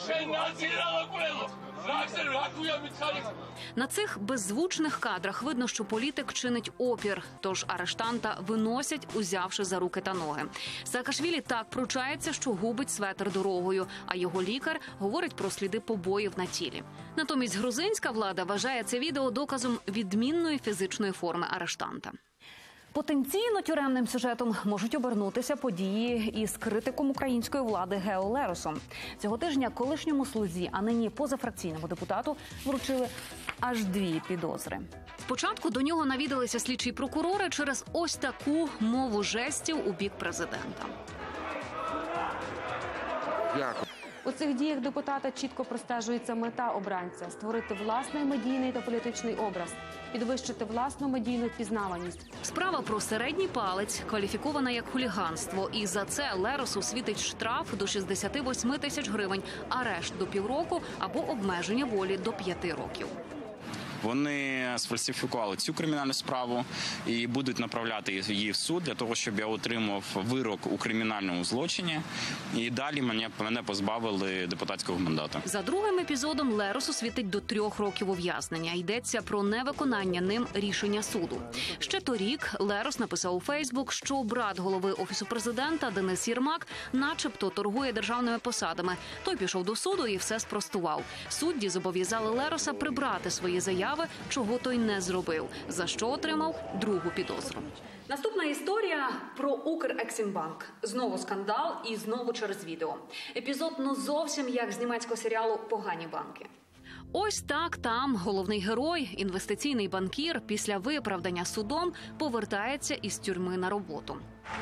На цих беззвучних кадрах видно, що політик чинить опір. Тож арештанта виносять, узявши за руки та ноги. Саакашвілі так пручається, що губить светр дорогою, а його лікар говорить про сліди побоїв на тілі. Натомість грузинська влада вважає це відео доказом відмінної фізичної форми арештанта. Потенційно тюремним сюжетом можуть обернутися події із критиком української влади Гео Леросом. Цього тижня колишньому слузі, а нині позафракційному депутату вручили аж дві підозри. Спочатку до нього навідалися слідчі прокурори через ось таку мову жестів у бік президента. Дякую. У цих діях депутата чітко простежується мета обранця – створити власний медійний та політичний образ, підвищити власну медійну впізнаваність. Справа про середній палець кваліфікована як хуліганство. І за це Леросу світить штраф до шістдесят вісім тисяч гривень, арешт до півроку або обмеження волі до п'яти років. Вони сфальсифікували цю кримінальну справу і будуть направляти її в суд для того, щоб я отримав вирок у кримінальному злочині. І далі мене, мене позбавили депутатського мандату. За другим епізодом Леросу світить до трьох років ув'язнення. Йдеться про невиконання ним рішення суду. Ще торік Лерос написав у Фейсбук, що брат голови Офісу президента Денис Єрмак начебто торгує державними посадами. Той пішов до суду і все спростував. Судді зобов'язали Лероса прибрати свої заяви, чого той не зробив, за що отримав другу підозру. Наступна історія про Укрексімбанк. Знову скандал і знову через відео. Епізод ну зовсім як з німецького серіалу «Погані банки». Ось так там головний герой, інвестиційний банкір, після виправдання судом повертається із тюрми на роботу.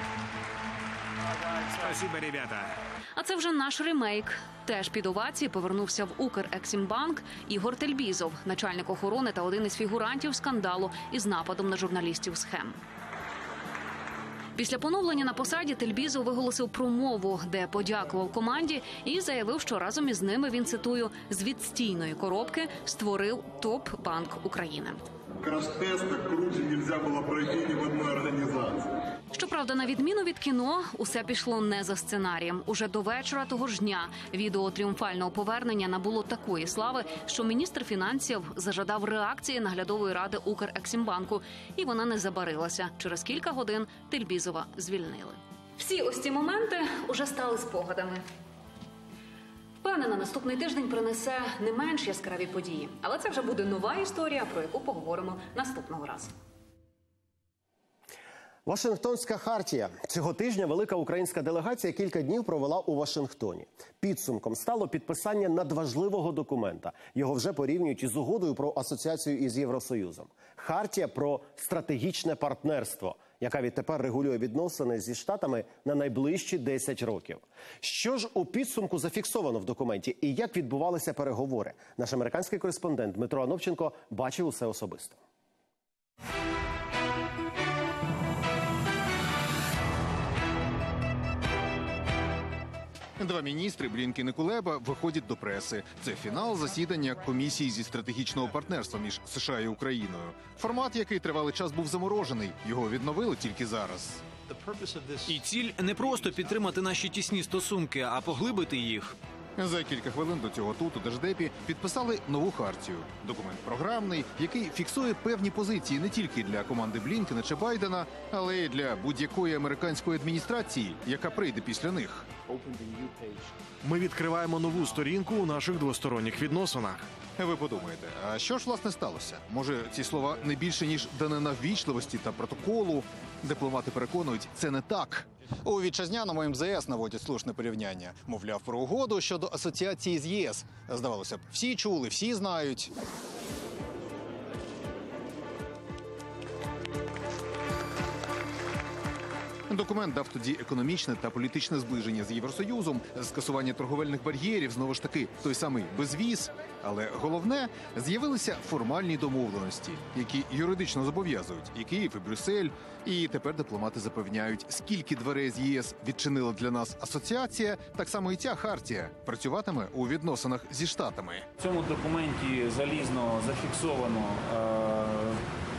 Спасибо, ребята. А це вже наш ремейк. Теж під овації повернувся в Укрексімбанк Ігор Тельбізов, начальник охорони та один із фігурантів скандалу із нападом на журналістів «Схем». Після поновлення на посаді Тельбізов виголосив промову, де подякував команді і заявив, що разом із ними він, цитую, «з відстійної коробки створив топ-банк України». Краш-тест так круче нельзя було пройти ні в одній організації. Щоправда, на відміну від кіно, усе пішло не за сценарієм. Уже до вечора того ж дня відео тріумфального повернення набуло такої слави, що міністр фінансів зажадав реакції наглядової ради Укрексімбанку, і вона не забарилася. Через кілька годин Тельбізова звільнили. Всі ось ці моменти уже стали спогадами. Впевнена, наступний тиждень принесе не менш яскраві події. Але це вже буде нова історія, про яку поговоримо наступного разу. Вашингтонська хартія. Цього тижня велика українська делегація кілька днів провела у Вашингтоні. Підсумком стало підписання надважливого документа. Його вже порівнюють із угодою про асоціацію із Євросоюзом. Хартія про стратегічне партнерство, яка відтепер регулює відносини зі Штатами на найближчі десять років. Що ж у підсумку зафіксовано в документі і як відбувалися переговори? Наш американський кореспондент Дмитро Ановченко бачив усе особисто. Два міністри, Блінкен і Кулеба, виходять до преси. Це фінал засідання комісії зі стратегічного партнерства між США і Україною. Формат, який тривалий час був заморожений. Його відновили тільки зараз. І ціль не просто підтримати наші тісні стосунки, а поглибити їх. За кілька хвилин до цього тут, у Держдепі, підписали нову хартію. Документ програмний, який фіксує певні позиції не тільки для команди Блінкена чи Байдена, але й для будь-якої американської адміністрації, яка прийде після них. Ми відкриваємо нову сторінку у наших двосторонніх відносинах. Ви подумаєте, а що ж власне сталося? Може, ці слова не більше, ніж данина ввічливості та протоколу? Дипломати переконують, це не так. У вітчизняному ем зе ес наводять слушне порівняння. Мовляв, про угоду щодо асоціації з ЄС. Здавалося б, всі чули, всі знають. Документ дав тоді економічне та політичне зближення з Євросоюзом, скасування торговельних бар'єрів, знову ж таки, той самий безвіз. Але головне, з'явилися формальні домовленості, які юридично зобов'язують і Київ, і Брюссель. І тепер дипломати запевняють, скільки дверей з ЄС відчинила для нас асоціація, так само і ця хартія працюватиме у відносинах зі Штатами. В цьому документі залізно зафіксовано е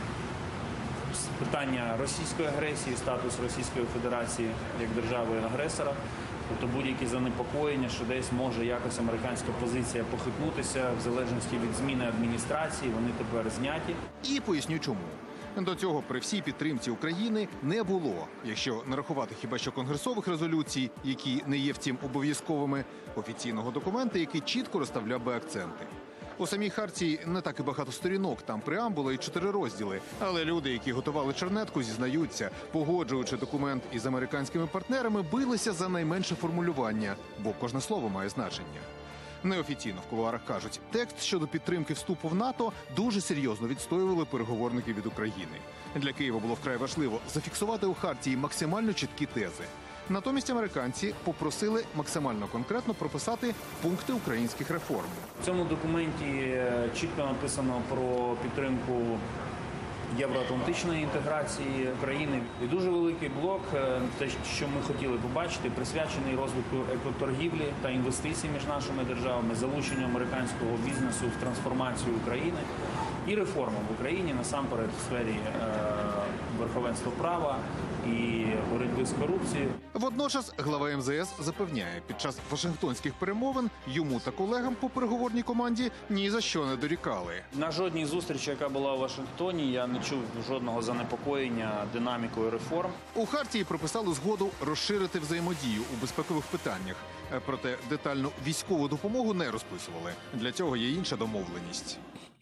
питання російської агресії, статус Російської Федерації як держави-агресора. Тобто будь-які занепокоєння, що десь може якось американська позиція похитнутися в залежності від зміни адміністрації, вони тепер зняті. І поясню чому. До цього при всій підтримці України не було, якщо не рахувати хіба що конгресових резолюцій, які не є втім обов'язковими, офіційного документа, який чітко розставляв би акценти. У самій хартії не так і багато сторінок, там преамбула і чотири розділи. Але люди, які готували чернетку, зізнаються, погоджуючи документ із американськими партнерами, билися за найменше формулювання, бо кожне слово має значення. Неофіційно в кулуарах кажуть, текст щодо підтримки вступу в НАТО дуже серйозно відстоювали переговорники від України. Для Києва було вкрай важливо зафіксувати у хартії максимально чіткі тези. Натомість американці попросили максимально конкретно прописати пункти українських реформ. В цьому документі чітко написано про підтримку євроатлантичної інтеграції України. І дуже великий блок, те, що ми хотіли побачити, присвячений розвитку екоторгівлі та інвестицій між нашими державами, залученню американського бізнесу в трансформацію України і реформам в Україні, насамперед в сфері е, верховенства права і боротьби з корупцією. Водночас глава ем зе ес запевняє, під час вашингтонських перемовин йому та колегам по переговорній команді ні за що не дорікали. На жодній зустрічі, яка була у Вашингтоні, я не чув жодного занепокоєння динамікою реформ. У хартії прописали згоду розширити взаємодію у безпекових питаннях. Проте детальну військову допомогу не розписували. Для цього є інша домовленість.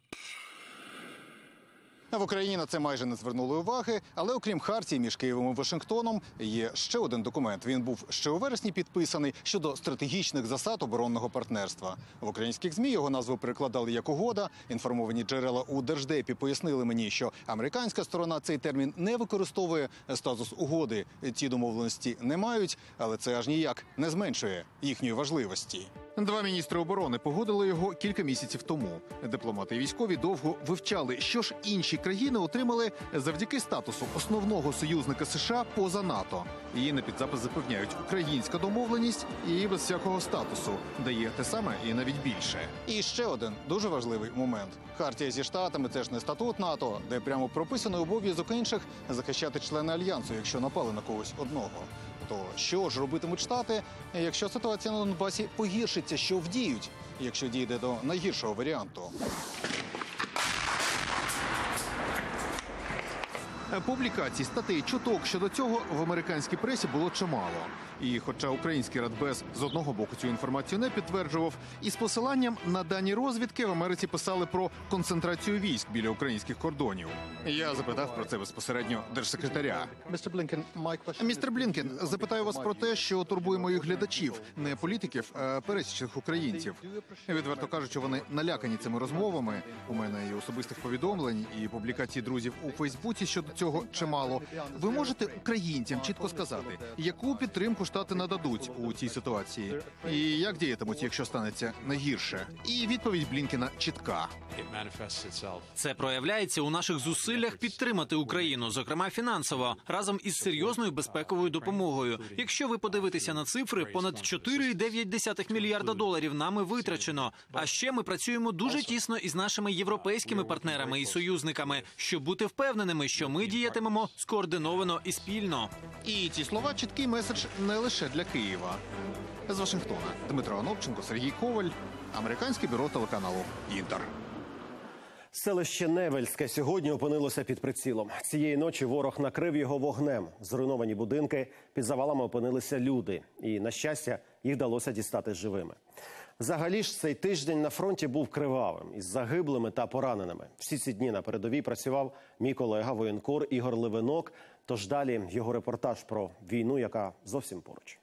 В Україні на це майже не звернули уваги, але окрім хартії між Києвом і Вашингтоном є ще один документ. Він був ще у вересні підписаний щодо стратегічних засад оборонного партнерства. В українських ЗМІ його назву перекладали як угода. Інформовані джерела у Держдепі пояснили мені, що американська сторона цей термін не використовує, статус угоди ці домовленості не мають, але це аж ніяк не зменшує їхньої важливості. Два міністри оборони погодили його кілька місяців тому. Дипломати і військові довго вивчали, що ж інші країни отримали завдяки статусу основного союзника США поза НАТО. І на підзапис запевняють, українська домовленість і без всякого статусу дає те саме і навіть більше. І ще один дуже важливий момент. Хартія зі Штатами – це ж не статут НАТО, де прямо прописаний обов'язок інших захищати члени Альянсу, якщо напали на когось одного. То що ж робитимуть Штати, якщо ситуація на Донбасі погіршиться, що вдіють, якщо дійде до найгіршого варіанту? Публікацій, статей, чуток щодо цього в американській пресі було чимало. І хоча український Радбез з одного боку цю інформацію не підтверджував, із посиланням на дані розвідки в Америці писали про концентрацію військ біля українських кордонів. Я запитав про це безпосередньо держсекретаря. Містер Блінкен, запитаю вас про те, що турбує моїх глядачів, не політиків, а пересічних українців. Відверто кажучи, вони налякані цими розмовами. У мене і особистих повідомлень, і публікацій друзів у Фейсбуці щодо цього чимало. Ви можете українцям чітко сказати, яку підтримку Штати нададуть у цій ситуації? І як діятимуть, якщо станеться найгірше? І відповідь Блінкена чітка. Це проявляється у наших зусиллях підтримати Україну, зокрема фінансово, разом із серйозною безпековою допомогою. Якщо ви подивитеся на цифри, понад чотири цілих дев'ять десятих мільярда доларів нами витрачено. А ще ми працюємо дуже тісно із нашими європейськими партнерами і союзниками, щоб бути впевненими, що ми діятимемо скоординовано і спільно. І ці слова – чіткий меседж не лише для Києва. З Вашингтона Дмитро Анопченко, Сергій Коваль, американське бюро телеканалу «Інтер». Селище Невельське сьогодні опинилося під прицілом. Цієї ночі ворог накрив його вогнем. Зруйновані будинки, під завалами опинилися люди. І, на щастя, їх вдалося дістати живими. Взагалі ж цей тиждень на фронті був кривавим, із загиблими та пораненими. Всі ці дні на передовій працював мій колега воєнкор Ігор Левинок. Тож далі його репортаж про війну, яка зовсім поруч.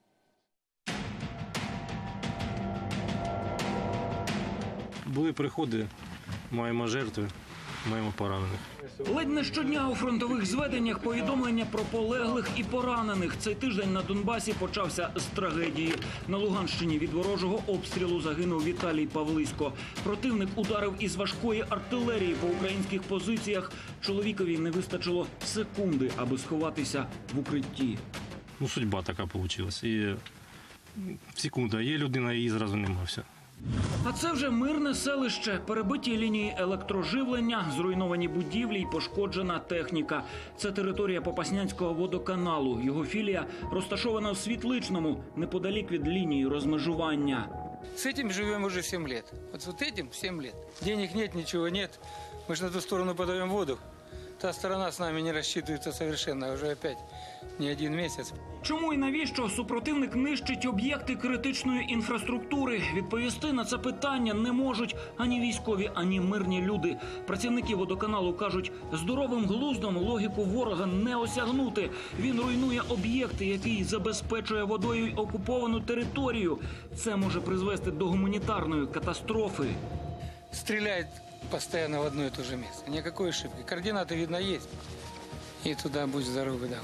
Були приходи, маємо жертви, маємо поранених. Ледь не щодня у фронтових зведеннях повідомлення про полеглих і поранених. Цей тиждень на Донбасі почався з трагедії. На Луганщині від ворожого обстрілу загинув Віталій Павлисько. Противник ударив із важкої артилерії по українських позиціях. Чоловікові не вистачило секунди, аби сховатися в укритті. Ну, судьба така вийшла. І секунда є людина, її зразу нема, все. А це вже мирне селище, перебиті лінії електроживлення, зруйновані будівлі й пошкоджена техніка. Це територія Попаснянського водоканалу. Його філія розташована в Світличному, неподалік від лінії розмежування. С этим живем уже семь лет. Вот с вот этим семь лет. Денег нет, ничего нет. Мы же на ту сторону подаем воду. Та сторона з нами не розчитується совершенно, вже опять не один місяць. Чому і навіщо супротивник нищить об'єкти критичної інфраструктури? Відповісти на це питання не можуть ані військові, ані мирні люди. Працівники водоканалу кажуть, здоровим глуздом логіку ворога не осягнути. Він руйнує об'єкти, який забезпечує водою окуповану територію. Це може призвести до гуманітарної катастрофи. Стріляють постоянно в одно и то же место. Никакой ошибки. Координаты, видно, есть. И туда будь здоровый, давай.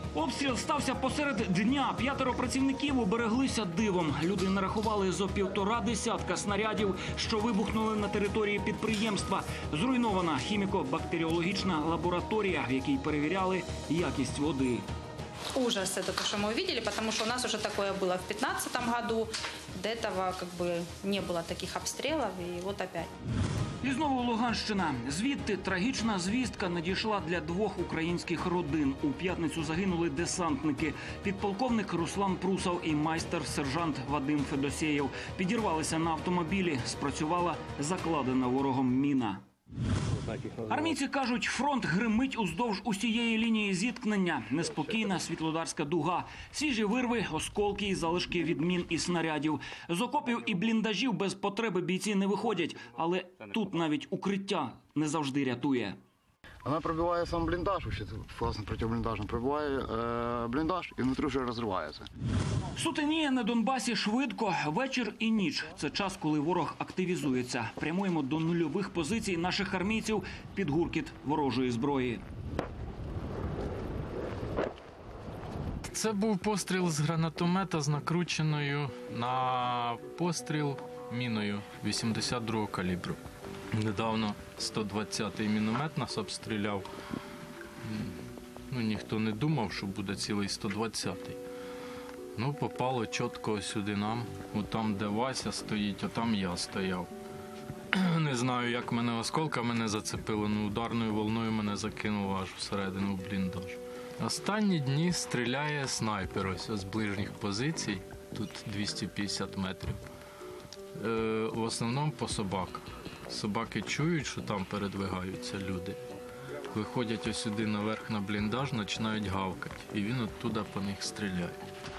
Обстріл стався посеред дня. П'ятеро працівників убереглися дивом. Люди нарахували зо півтора десятка снарядів, що вибухнули на території підприємства. Зруйнована хіміко-бактеріологічна лабораторія, в якій перевіряли якість води. Ужас это то, что мы увидели, потому что у нас уже такое было в пятнадцатом году. До этого как бы не было таких обстрелов, и вот опять. І знову Луганщина. Звідти трагічна звістка надійшла для двох українських родин. У п'ятницю загинули десантники. Підполковник Руслан Прусов і майстер-сержант Вадим Федосєєв. Підірвалися на автомобілі. Спрацювала закладена ворогом міна. Армійці кажуть, фронт гримить уздовж усієї лінії зіткнення. Неспокійна Світлодарська дуга. Свіжі вирви, осколки і залишки від мін і снарядів. З окопів і бліндажів без потреби бійці не виходять. Але тут навіть укриття не завжди рятує. Вона пробиває сам бліндаж, власне, протибліндажно пробиває е, бліндаж і внутрі вже розривається. Сутеніє на Донбасі швидко. Вечір і ніч – це час, коли ворог активізується. Прямуємо до нульових позицій наших армійців під гуркіт ворожої зброї. Це був постріл з гранатомета з накрученою на постріл міною вісімдесят другого калібру. Недавно сто двадцятий міномет нас обстріляв. Ну, ніхто не думав, що буде цілий сто двадцятий. Ну, попало чітко сюди нам. От там, де Вася стоїть, а там я стояв. Не знаю, як мене осколка мене зацепило, ну ударною волною мене закинуло аж всередину в бліндаж. Останні дні стріляє снайпер ось з ближніх позицій, тут двісті п'ятдесят метрів. Е, в основному по собаках. Собаки чують, що там передвигаються люди. Виходять ось сюди наверх на бліндаж, починають гавкати. І він оттуда по них стріляє.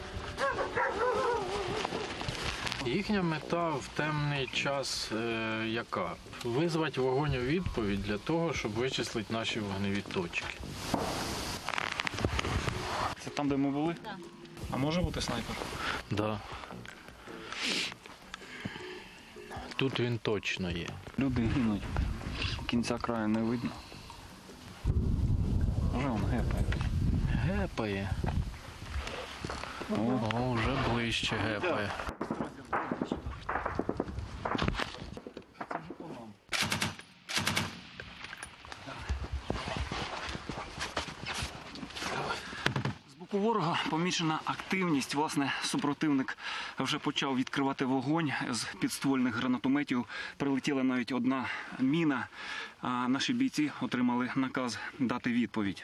Їхня мета в темний час е, яка? Визвати вогонь у відповідь для того, щоб вичислити наші вогневі точки. Це там, де ми були? Так. А може бути снайпер? Так. Да. Тут він точно є. Люди гинуть. Кінця краю не видно. Вже він гепає. Гепає. О, О вже ближче гепає. У ворога помічена активність. Власне, супротивник вже почав відкривати вогонь з підствольних гранатометів. Прилетіла навіть одна міна. А наші бійці отримали наказ дати відповідь.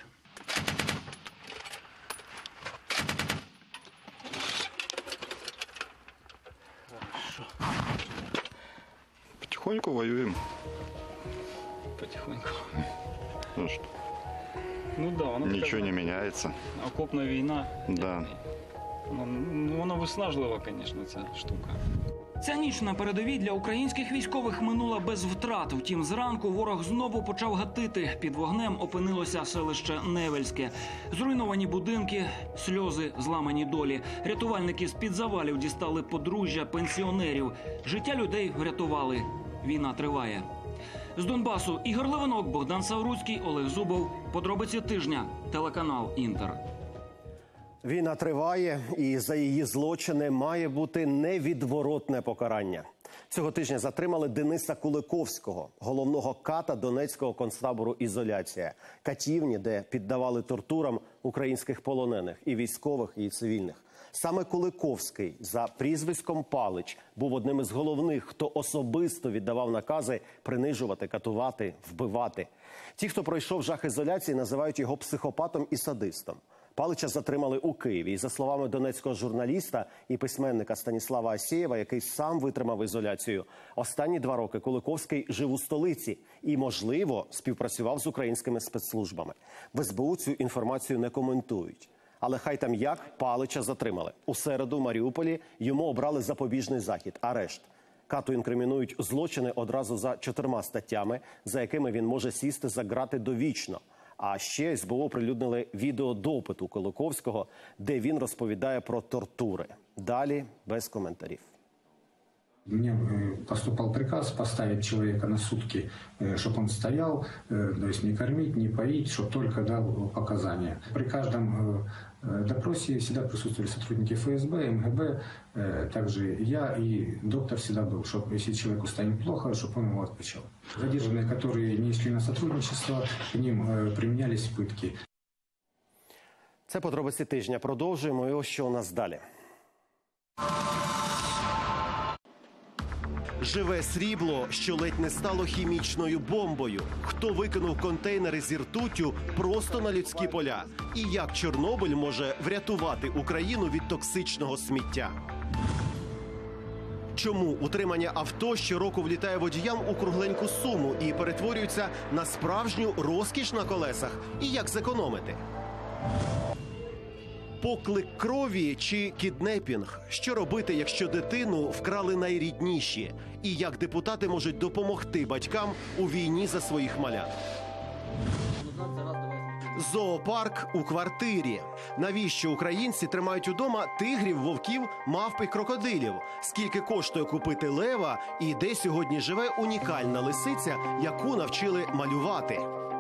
Потихоньку воюємо. Потихоньку. Ну що? Ну да, воно нічого не міняється. Окопна війна. Да. Ну, воно виснажлива, звісно, ця штука. Ця ніч на передовій для українських військових минула без втрат. Втім, зранку ворог знову почав гатити. Під вогнем опинилося селище Невельське. Зруйновані будинки, сльози, зламані долі. Рятувальники з-під завалів дістали подружжя пенсіонерів. Життя людей врятували. Війна триває. З Донбасу Ігор Левинок, Богдан Савруцький, Олег Зубов. Подробиці тижня. Телеканал «Інтер». Війна триває, і за її злочини має бути невідворотне покарання. Цього тижня затримали Дениса Куликовського, головного ката Донецького концтабору «Ізоляція», катівні, де піддавали тортурам українських полонених, і військових, і цивільних. Саме Куликовський за прізвиськом Палич був одним із головних, хто особисто віддавав накази принижувати, катувати, вбивати. Ті, хто пройшов жах ізоляції, називають його психопатом і садистом. Палича затримали у Києві. І за словами донецького журналіста і письменника Станіслава Асєєва, який сам витримав ізоляцію, останні два роки Куликовський жив у столиці і, можливо, співпрацював з українськими спецслужбами. В ес бе у цю інформацію не коментують. Але хай там як, Палича затримали. У середу в Маріуполі йому обрали запобіжний захід – арешт. Кату інкримінують злочини одразу за чотирма статтями, за якими він може сісти за ґрати довічно. А ще ес бе у оприлюднили відеодопиту Куликовського, де він розповідає про тортури. Далі без коментарів. Мне поступал приказ поставить человека на сутки, чтобы он стоял, то есть не кормить, не поить, чтобы только дал показания. При каждом допросе всегда присутствовали сотрудники эф эс бэ, эм гэ бэ, также я и доктор всегда был, чтобы если человеку станет плохо, чтобы он его отпечатал. Задержанные, которые не шли на сотрудничество, к ним применялись пытки. Це подробиці тижня. Продовжуємо. І ось що у нас далі. Живе срібло, що ледь не стало хімічною бомбою. Хто викинув контейнери зі ртуттю просто на людські поля? І як Чорнобиль може врятувати Україну від токсичного сміття? Чому утримання авто щороку влітає водіям у кругленьку суму і перетворюється на справжню розкіш на колесах? І як зекономити? Поклик крові чи кіднепінг? Що робити, якщо дитину вкрали найрідніші? І як депутати можуть допомогти батькам у війні за своїх малят? Зоопарк у квартирі. Навіщо українці тримають удома тигрів, вовків, мавп і крокодилів? Скільки коштує купити лева? І де сьогодні живе унікальна лисиця, яку навчили малювати?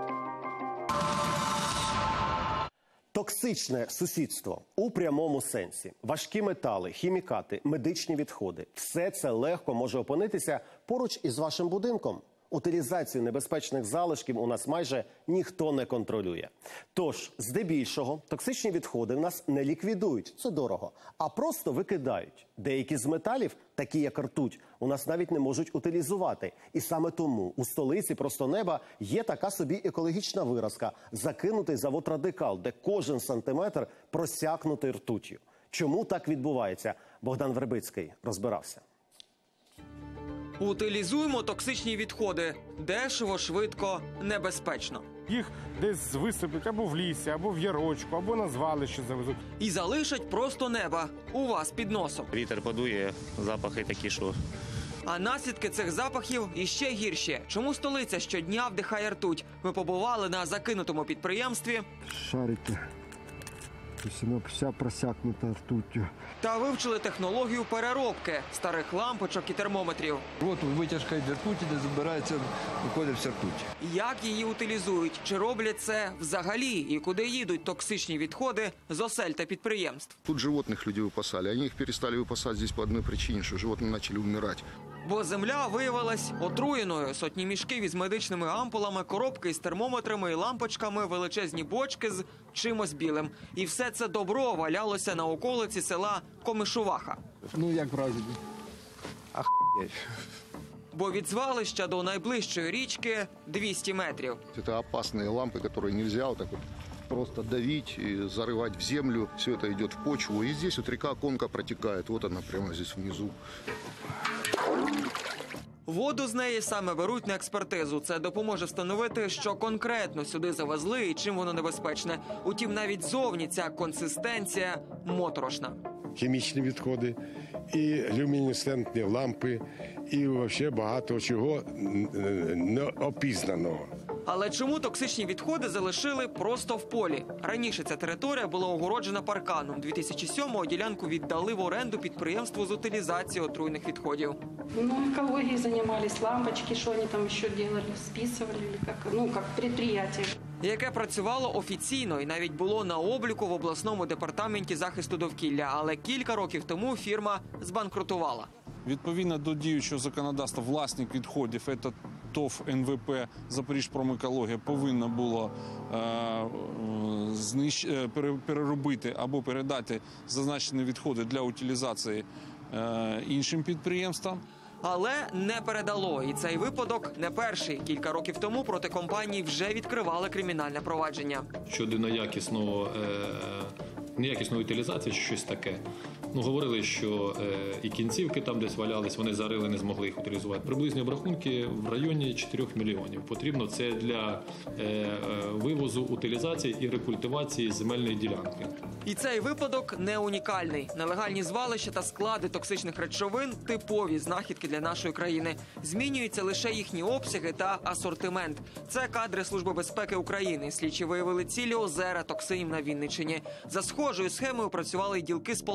Токсичне сусідство у прямому сенсі. Важкі метали, хімікати, медичні відходи – все це легко може опинитися поруч із вашим будинком. Утилізацію небезпечних залишків у нас майже ніхто не контролює. Тож, здебільшого, токсичні відходи в нас не ліквідують, це дорого, а просто викидають. Деякі з металів, такі як ртуть, у нас навіть не можуть утилізувати. І саме тому у столиці просто неба є така собі екологічна виразка – закинутий завод «Радикал», де кожен сантиметр просякнутий ртуттю. Чому так відбувається? Богдан Вербицький розбирався. Утилізуємо токсичні відходи. Дешево, швидко, небезпечно. Їх десь висиплють або в лісі, або в ярочку, або на звалище завезуть. І залишать просто неба. У вас під носом. Вітер подує, запахи такі, що... А наслідки цих запахів іще гірші. Чому столиця щодня вдихає ртуть? Ми побували на закинутому підприємстві. Шарики. Вона вся просякнута ртуттю. Та вивчили технологію переробки старих лампочок і термометрів. От витяжка йде ртуті, де забирається, виходить вся ртуть. Як її утилізують? Чи роблять це взагалі? І куди їдуть токсичні відходи з осель та підприємств? Тут животних люди випасали. Вони їх перестали випасати тут по одній причині, що животні почали вмирати. Бо земля виявилась отруєною. Сотні мішків із медичними ампулами, коробки із термометрами і лампочками, величезні бочки з чимось білим. І все це добро валялося на околиці села Комишуваха. Ну, як враження? Ахуєть. Бо від звалища до найближчої річки двісті метрів. Це опасні лампи, які не можна отак от просто давить, зарывать в землю. Все это идет в почву. И здесь вот река Конка протекает. Вот она прямо здесь внизу. Воду з неї саме беруть на експертизу. Це допоможе встановити, що конкретно сюди завезли і чим воно небезпечне. Утім, навіть зовні ця консистенція моторошна. Хімічні відходи, і люмінесцентні лампи, і взагалі багато чого неопізнаного. Але чому токсичні відходи залишили просто в полі? Раніше ця територія була огороджена парканом. дві тисячі сьомого ділянку віддали в оренду підприємству з утилізації отруйних відходів. Ну, экологией занимались, лампочки, что они там еще делали, списывали, или как, ну, как предприятие. Яке працювало офіційно і навіть було на обліку в обласному департаменті захисту довкілля. Але кілька років тому фірма збанкрутувала. Відповідно до діючого законодавства, власник відходів, це ТОВ ен ве пе «Запоріжпромекологія», повинна була е, знищ, переробити або передати зазначені відходи для утилізації е, іншим підприємствам. Але не передало. І цей випадок не перший. Кілька років тому проти компанії вже відкривали кримінальне провадження. Щодо неякісного, е, неякісної утилізації чи щось таке. Ну, говорили, що е, і кінцівки там десь валялись, вони зарили, не змогли їх утилізувати. Приблизні обрахунки в районі чотирьох мільйонів. Потрібно це для е, е, вивозу, утилізації і рекультивації земельної ділянки. І цей випадок не унікальний. Нелегальні звалища та склади токсичних речовин – типові знахідки для нашої країни. Змінюються лише їхні обсяги та асортимент. Це кадри Служби безпеки України. Слідчі виявили цілі озера токсинів на Вінниччині. За схожою схемою працювали й ділки з Полтавщини.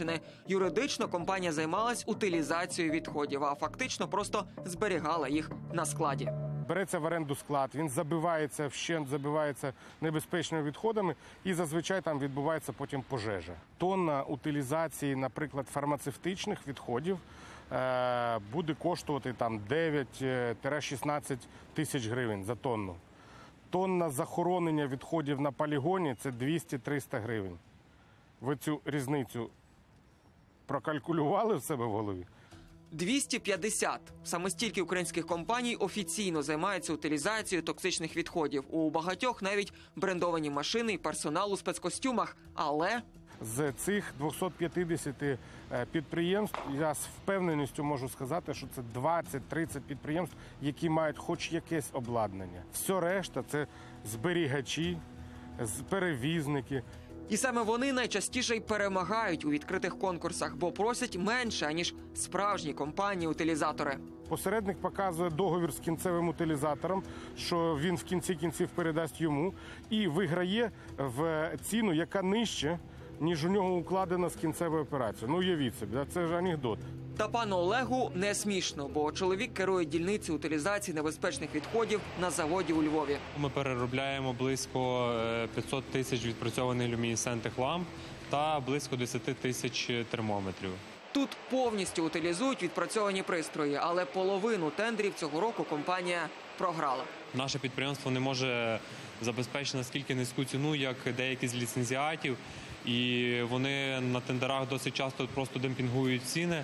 Німеччини. Юридично компанія займалась утилізацією відходів, а фактично просто зберігала їх на складі. Береться в оренду склад, він забивається вщент, забивається небезпечними відходами і зазвичай там відбувається потім пожежа. Тонна утилізації, наприклад, фармацевтичних відходів е, буде коштувати там дев'ять-шістнадцять тисяч гривень за тонну. Тонна захоронення відходів на полігоні – це двісті-триста гривень. Ви цю різницю прокалькулювали в себе в голові? двісті п'ятдесят. Саме стільки українських компаній офіційно займаються утилізацією токсичних відходів. У багатьох навіть брендовані машини і персонал у спецкостюмах. Але з цих двохсот п'ятдесяти підприємств я з впевненістю можу сказати, що це двадцять-тридцять підприємств, які мають хоч якесь обладнання. Все решта – це зберігачі, перевізники. І саме вони найчастіше й перемагають у відкритих конкурсах, бо просять менше, аніж справжні компанії-утилізатори. Посередник показує договір з кінцевим утилізатором, що він в кінці кінців передасть йому, і виграє в ціну, яка нижче, ніж у нього укладена з кінцевою операцією. Ну, уявіть собі, це ж анекдот. Та пану Олегу не смішно, бо чоловік керує дільницею утилізації небезпечних відходів на заводі у Львові. Ми переробляємо близько п'ятсот тисяч відпрацьованих люмінесцентних ламп та близько десять тисяч термометрів. Тут повністю утилізують відпрацьовані пристрої, але половину тендерів цього року компанія програла. Наше підприємство не може забезпечити наскільки низьку ціну, як деякі з ліцензіатів, і вони на тендерах досить часто просто демпінгують ціни.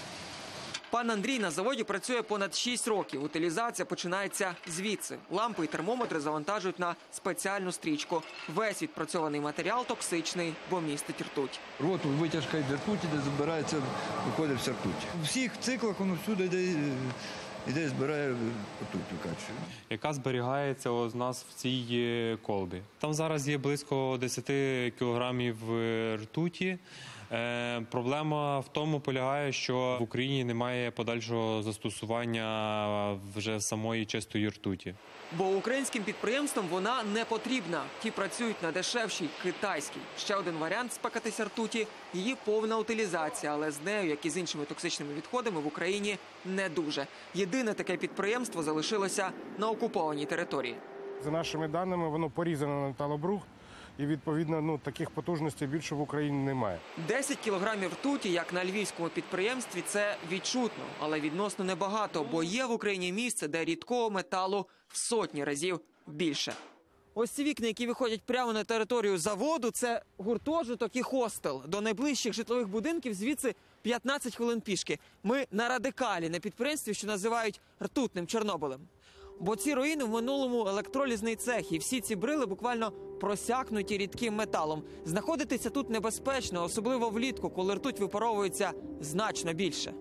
Пан Андрій на заводі працює понад шість років. Утилізація починається звідси. Лампи і термометри завантажують на спеціальну стрічку. Весь відпрацьований матеріал токсичний, бо містить ртуть. От витяжка йде ртуті, де збирається, виходить вся ртуть. У всіх циклах воно всюди йде, йде збирає ртуть, викачує. Яка зберігається у нас в цій колбі. Там зараз є близько десять кілограмів ртуті. Е, проблема в тому полягає, що в Україні немає подальшого застосування вже самої чистої ртуті. Бо українським підприємствам вона не потрібна. Ті працюють на дешевшій, китайській. Ще один варіант спекатися ртуті – її повна утилізація, але з нею, як і з іншими токсичними відходами, в Україні не дуже. Єдине таке підприємство залишилося на окупованій території. За нашими даними, воно порізано на металобрухт. І, відповідно, ну, таких потужностей більше в Україні немає. десять кілограмів ртуті, як на львівському підприємстві, це відчутно, але відносно небагато, бо є в Україні місце, де рідкого металу в сотні разів більше. Ось ці вікна, які виходять прямо на територію заводу, це гуртожиток і хостел. До найближчих житлових будинків звідси п'ятнадцять хвилин пішки. Ми на Радикалі, на підприємстві, що називають ртутним Чорнобилем. Бо ці руїни в минулому електролізний цех, і всі ці брили буквально просякнуті рідким металом. Знаходитися тут небезпечно, особливо влітку, коли ртуть випаровується значно більше.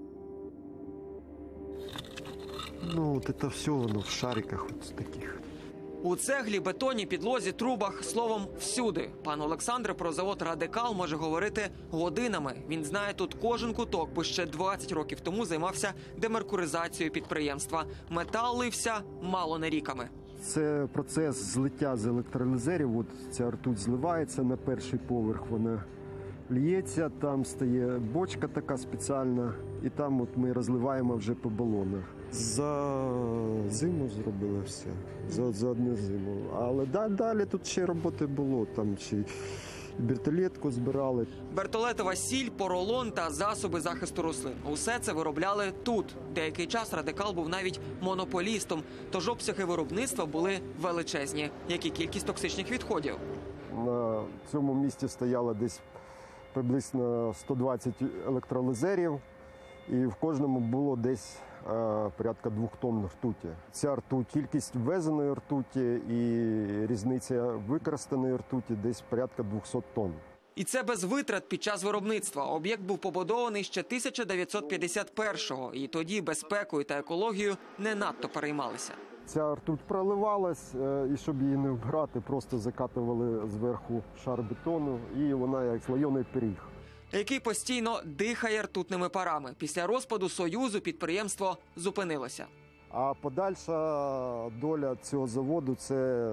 Ну, от це все воно в шариках от таких. У цеглі, бетоні, підлозі, трубах, словом, всюди. Пан Олександр про завод «Радикал» може говорити годинами. Він знає тут кожен куток, бо ще двадцять років тому займався демеркуризацією підприємства. Метал лився мало не ріками. Це процес злиття з електролізерів. От ця ртуть зливається на перший поверх, вона лється, там стає бочка така спеціальна, і там от ми розливаємо вже по балонах. За зиму зробили все, за, за одну зиму. Але да, далі тут ще роботи було, там ще бертолетку збирали. Бертолетова сіль, поролон та засоби захисту рослин. Усе це виробляли тут. Деякий час «Радикал» був навіть монополістом, тож обсяги виробництва були величезні, як і кількість токсичних відходів. На цьому місці стояло десь приблизно сто двадцять електролізерів, і в кожному було десь е, порядка двох тонн ртуті. Ця ртуть, кількість ввезеної ртуті і різниця використаної ртуті десь порядка двісті тонн. І це без витрат під час виробництва. Об'єкт був побудований ще тисяча дев'ятсот п'ятдесят першого, і тоді безпекою та екологією не надто переймалися. Ця ртуть проливалась, і щоб її не вбрати, просто закатували зверху шар бетону, і вона як слойоний пиріг. Який постійно дихає ртутними парами. Після розпаду Союзу підприємство зупинилося. А подальша доля цього заводу – це,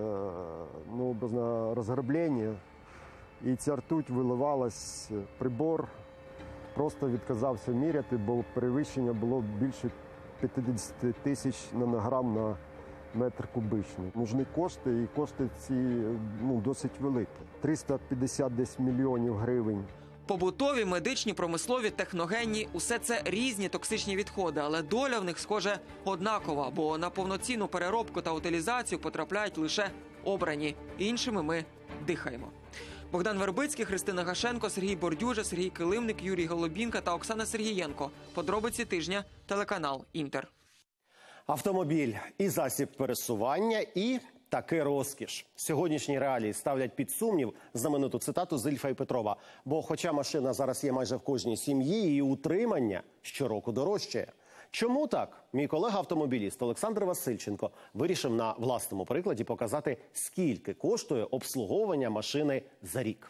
ну, розграблення. І ця ртуть виливалась, прибор просто відказався міряти, бо перевищення було більше п'ятдесят тисяч нанограм на метр кубичний. Нужні кошти, і кошти ці ну, досить великі. триста п'ятдесят десь мільйонів гривень. Побутові, медичні, промислові, техногенні – усе це різні токсичні відходи, але доля в них, схоже, однакова, бо на повноцінну переробку та утилізацію потрапляють лише обрані. Іншими ми дихаємо. Богдан Вербицький, Христина Гашенко, Сергій Бордюжа, Сергій Килимник, Юрій Голубінка та Оксана Сергієнко. Подробиці тижня, телеканал «Інтер». Автомобіль і засіб пересування, і таки розкіш. Сьогоднішні реалії ставлять під сумнів знамениту цитату з Ільфа і Петрова. Бо хоча машина зараз є майже в кожній сім'ї, її утримання щороку дорожчає. Чому так? Мій колега-автомобіліст Олександр Васильченко вирішив на власному прикладі показати, скільки коштує обслуговування машини за рік.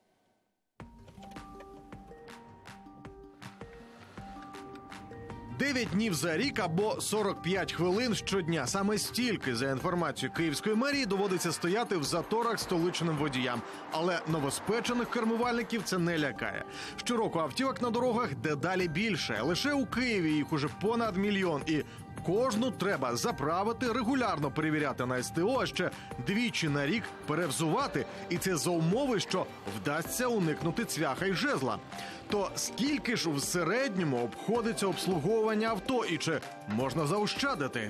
дев'ять днів за рік або сорок п'ять хвилин щодня. Саме стільки, за інформацією Київської мерії, доводиться стояти в заторах столичним водіям. Але новоспечених кермувальників це не лякає. Щороку автівок на дорогах дедалі більше. Лише у Києві їх уже понад мільйон. І кожну треба заправити, регулярно перевіряти на ес те о, а ще двічі на рік перевзувати. І це за умови, що вдасться уникнути цвяха й жезла. То скільки ж в середньому обходиться обслуговування авто і чи можна заощадити?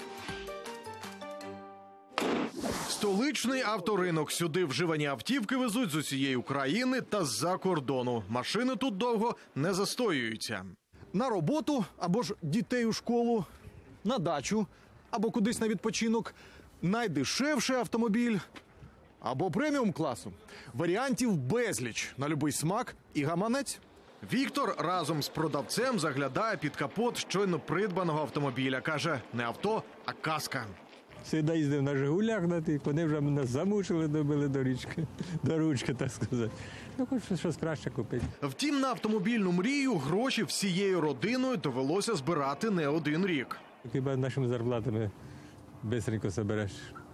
Столичний авторинок. Сюди вживані автівки везуть з усієї України та з-за кордону. Машини тут довго не застоюються. На роботу або ж дітей у школу, на дачу або кудись на відпочинок. Найдешевший автомобіль або преміум класу. Варіантів безліч на любий смак і гаманець. Віктор разом з продавцем заглядає під капот щойно придбаного автомобіля. Каже, не авто, а казка. Сюди їздив на «Жигулях», на тих, вони вже мене замучили, добили до річки, до ручки, так сказати. Ну, хоч щось краще купити. Втім, на автомобільну мрію гроші всією родиною довелося збирати не один рік. Хіба нашими зарплатами бистренько собереш.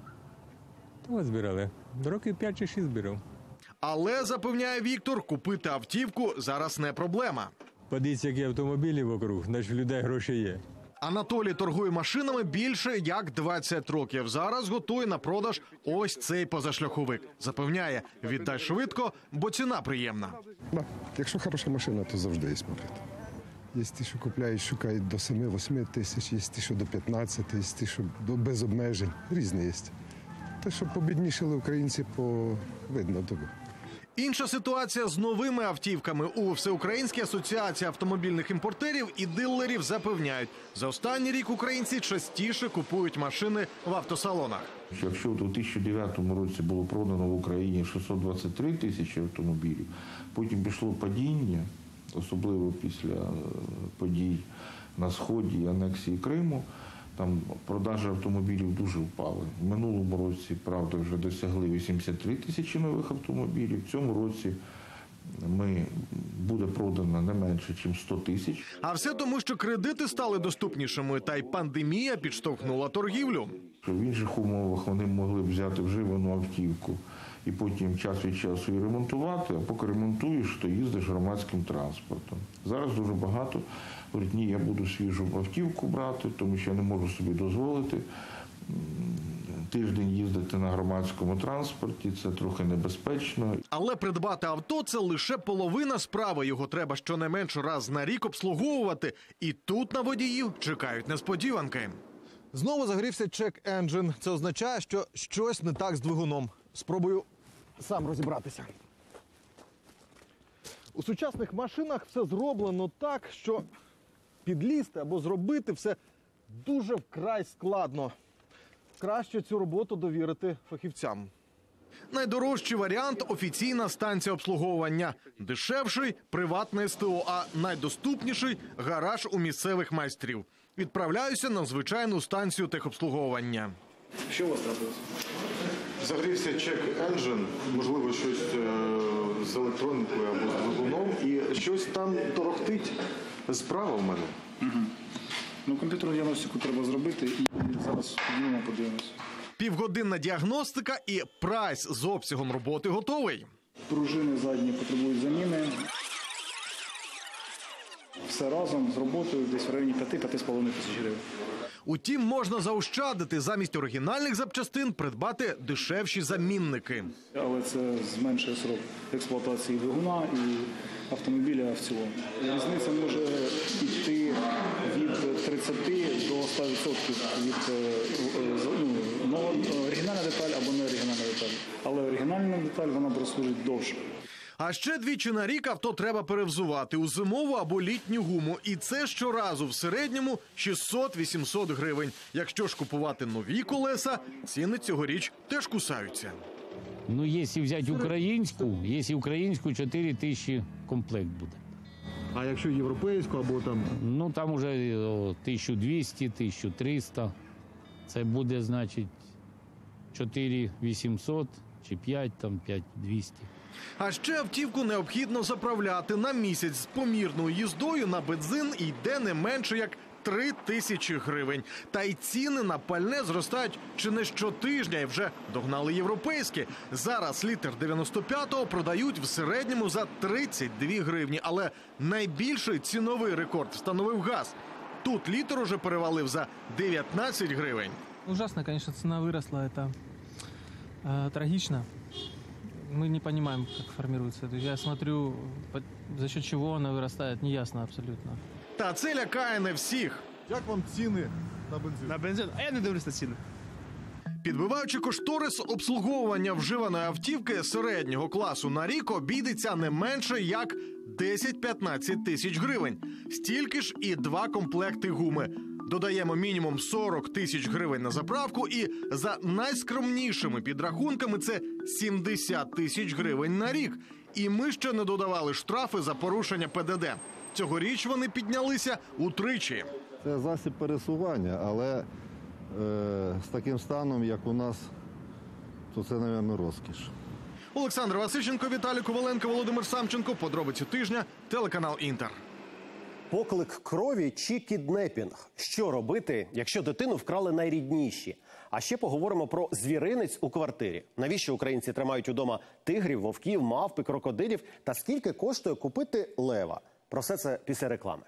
Ось збирали. Років п'ять чи шість збирав. Але, запевняє Віктор, купити автівку зараз не проблема. Подивіться, які автомобілі вокруг, значить, у людей гроші є. Анатолій торгує машинами більше як двадцять років. Зараз готує на продаж ось цей позашляховик. Запевняє, віддай швидко, бо ціна приємна. Да. Якщо хороша машина, то завжди є маркет. Є ті, що купляють, шукають до семи-восьми тисяч, є ті, що до п'ятнадцяти, є ті, що без обмежень. Різні є. Те, що побіднішили українці, по видно тобі. Інша ситуація з новими автівками. У Всеукраїнській асоціації автомобільних імпортерів і дилерів запевняють, за останній рік українці частіше купують машини в автосалонах. Якщо у дві тисячі дев'ятому році було продано в Україні шістсот двадцять три тисячі автомобілів, потім пішло падіння, особливо після подій на Сході і анексії Криму, там продажі автомобілів дуже впали. В минулому році, правда, вже досягли вісімдесят три тисячі нових автомобілів. В цьому році ми, буде продано не менше, ніж сто тисяч. А все тому, що кредити стали доступнішими, та й пандемія підштовхнула торгівлю. В інших умовах вони могли б взяти вживану автівку і потім час від часу її ремонтувати, а поки ремонтуєш, то їздиш громадським транспортом. Зараз дуже багато говорять, ні, я буду свіжу автівку брати, тому що я не можу собі дозволити тиждень їздити на громадському транспорті, це трохи небезпечно. Але придбати авто – це лише половина справи. Його треба щонайменше раз на рік обслуговувати. І тут на водіїв чекають несподіванки. Знову загорівся чек-енджин. Це означає, що щось не так з двигуном. Спробую сам розібратися. У сучасних машинах все зроблено так, що підлізти або зробити все дуже вкрай складно. Краще цю роботу довірити фахівцям. Найдорожчий варіант – офіційна станція обслуговування. Дешевший – приватне ес те о, а найдоступніший – гараж у місцевих майстрів. Відправляюся на звичайну станцію техобслуговування. Що у вас трапилося? Загрівся чек-енджин, можливо, щось з електронікою або з двигуном, і щось там торохтить справа в мене. Угу. Ну, комп'ютерну діагностику треба зробити, і зараз піднімемо, подивимося. Півгодинна діагностика і прайс з обсягом роботи готовий. Пружини задні потребують заміни. все разом з роботою десь в районі п'ять-п'ять з половиною тисяч гривень. Утім, можна заощадити, замість оригінальних запчастин придбати дешевші замінники. Але це зменшує срок експлуатації двигуна і автомобіля в цілому. Різниця може йти від тридцяти до ста відсотків від ну, оригінальна деталь або не оригінальна деталь. Але оригінальна деталь, вона прослужить довше. А ще двічі на рік авто треба перевзувати у зимову або літню гуму. І це щоразу в середньому шістсот-вісімсот гривень. Якщо ж купувати нові колеса, ціни цьогоріч теж кусаються. Ну, якщо взяти українську, якщо українську, чотири тисячі комплект буде. А якщо європейську або там? Ну, там вже тисяча двісті, тисяча триста. Це буде, значить, чотири тисячі вісімсот чи п'ять, там п'ять тисяч двісті. А ще автівку необхідно заправляти на місяць з помірною їздою на бензин йде не менше як три тисячі гривень. Та й ціни на пальне зростають чи не щотижня і вже догнали європейські. Зараз літр дев'яносто п'ятого продають в середньому за тридцять дві гривні. Але найбільший ціновий рекорд встановив газ. Тут літр уже перевалив за дев'ятнадцять гривень. Ужасно, конечно, цена выросла, это э, трагично. Мы не понимаем, как формируется. Я смотрю, за счет чего она вырастает, не ясно абсолютно. Та це лякає не всіх. Як вам ціни на бензин? На бензин? А я не дивлюсь на ціни. Підбиваючи кошторис, обслуговування вживаної автівки середнього класу на рік обійдеться не менше як десять-п'ятнадцять тисяч гривень. Стільки ж і два комплекти гуми. Додаємо мінімум сорок тисяч гривень на заправку і за найскромнішими підрахунками це сімдесят тисяч гривень на рік. І ми ще не додавали штрафи за порушення Пе Де Де. Цьогоріч вони піднялися утричі. Це засіб пересування, але е, з таким станом, як у нас, то це, мабуть, розкіш. Олександр Васильченко, Віталій Коваленко, Володимир Самченко. Подробиці тижня. Телеканал Інтер. Поклик крові чи кіднепінг? Що робити, якщо дитину вкрали найрідніші? А ще поговоримо про звіринець у квартирі. Навіщо українці тримають удома тигрів, вовків, мавпи, крокодилів? Та скільки коштує купити лева? Про все це після реклами.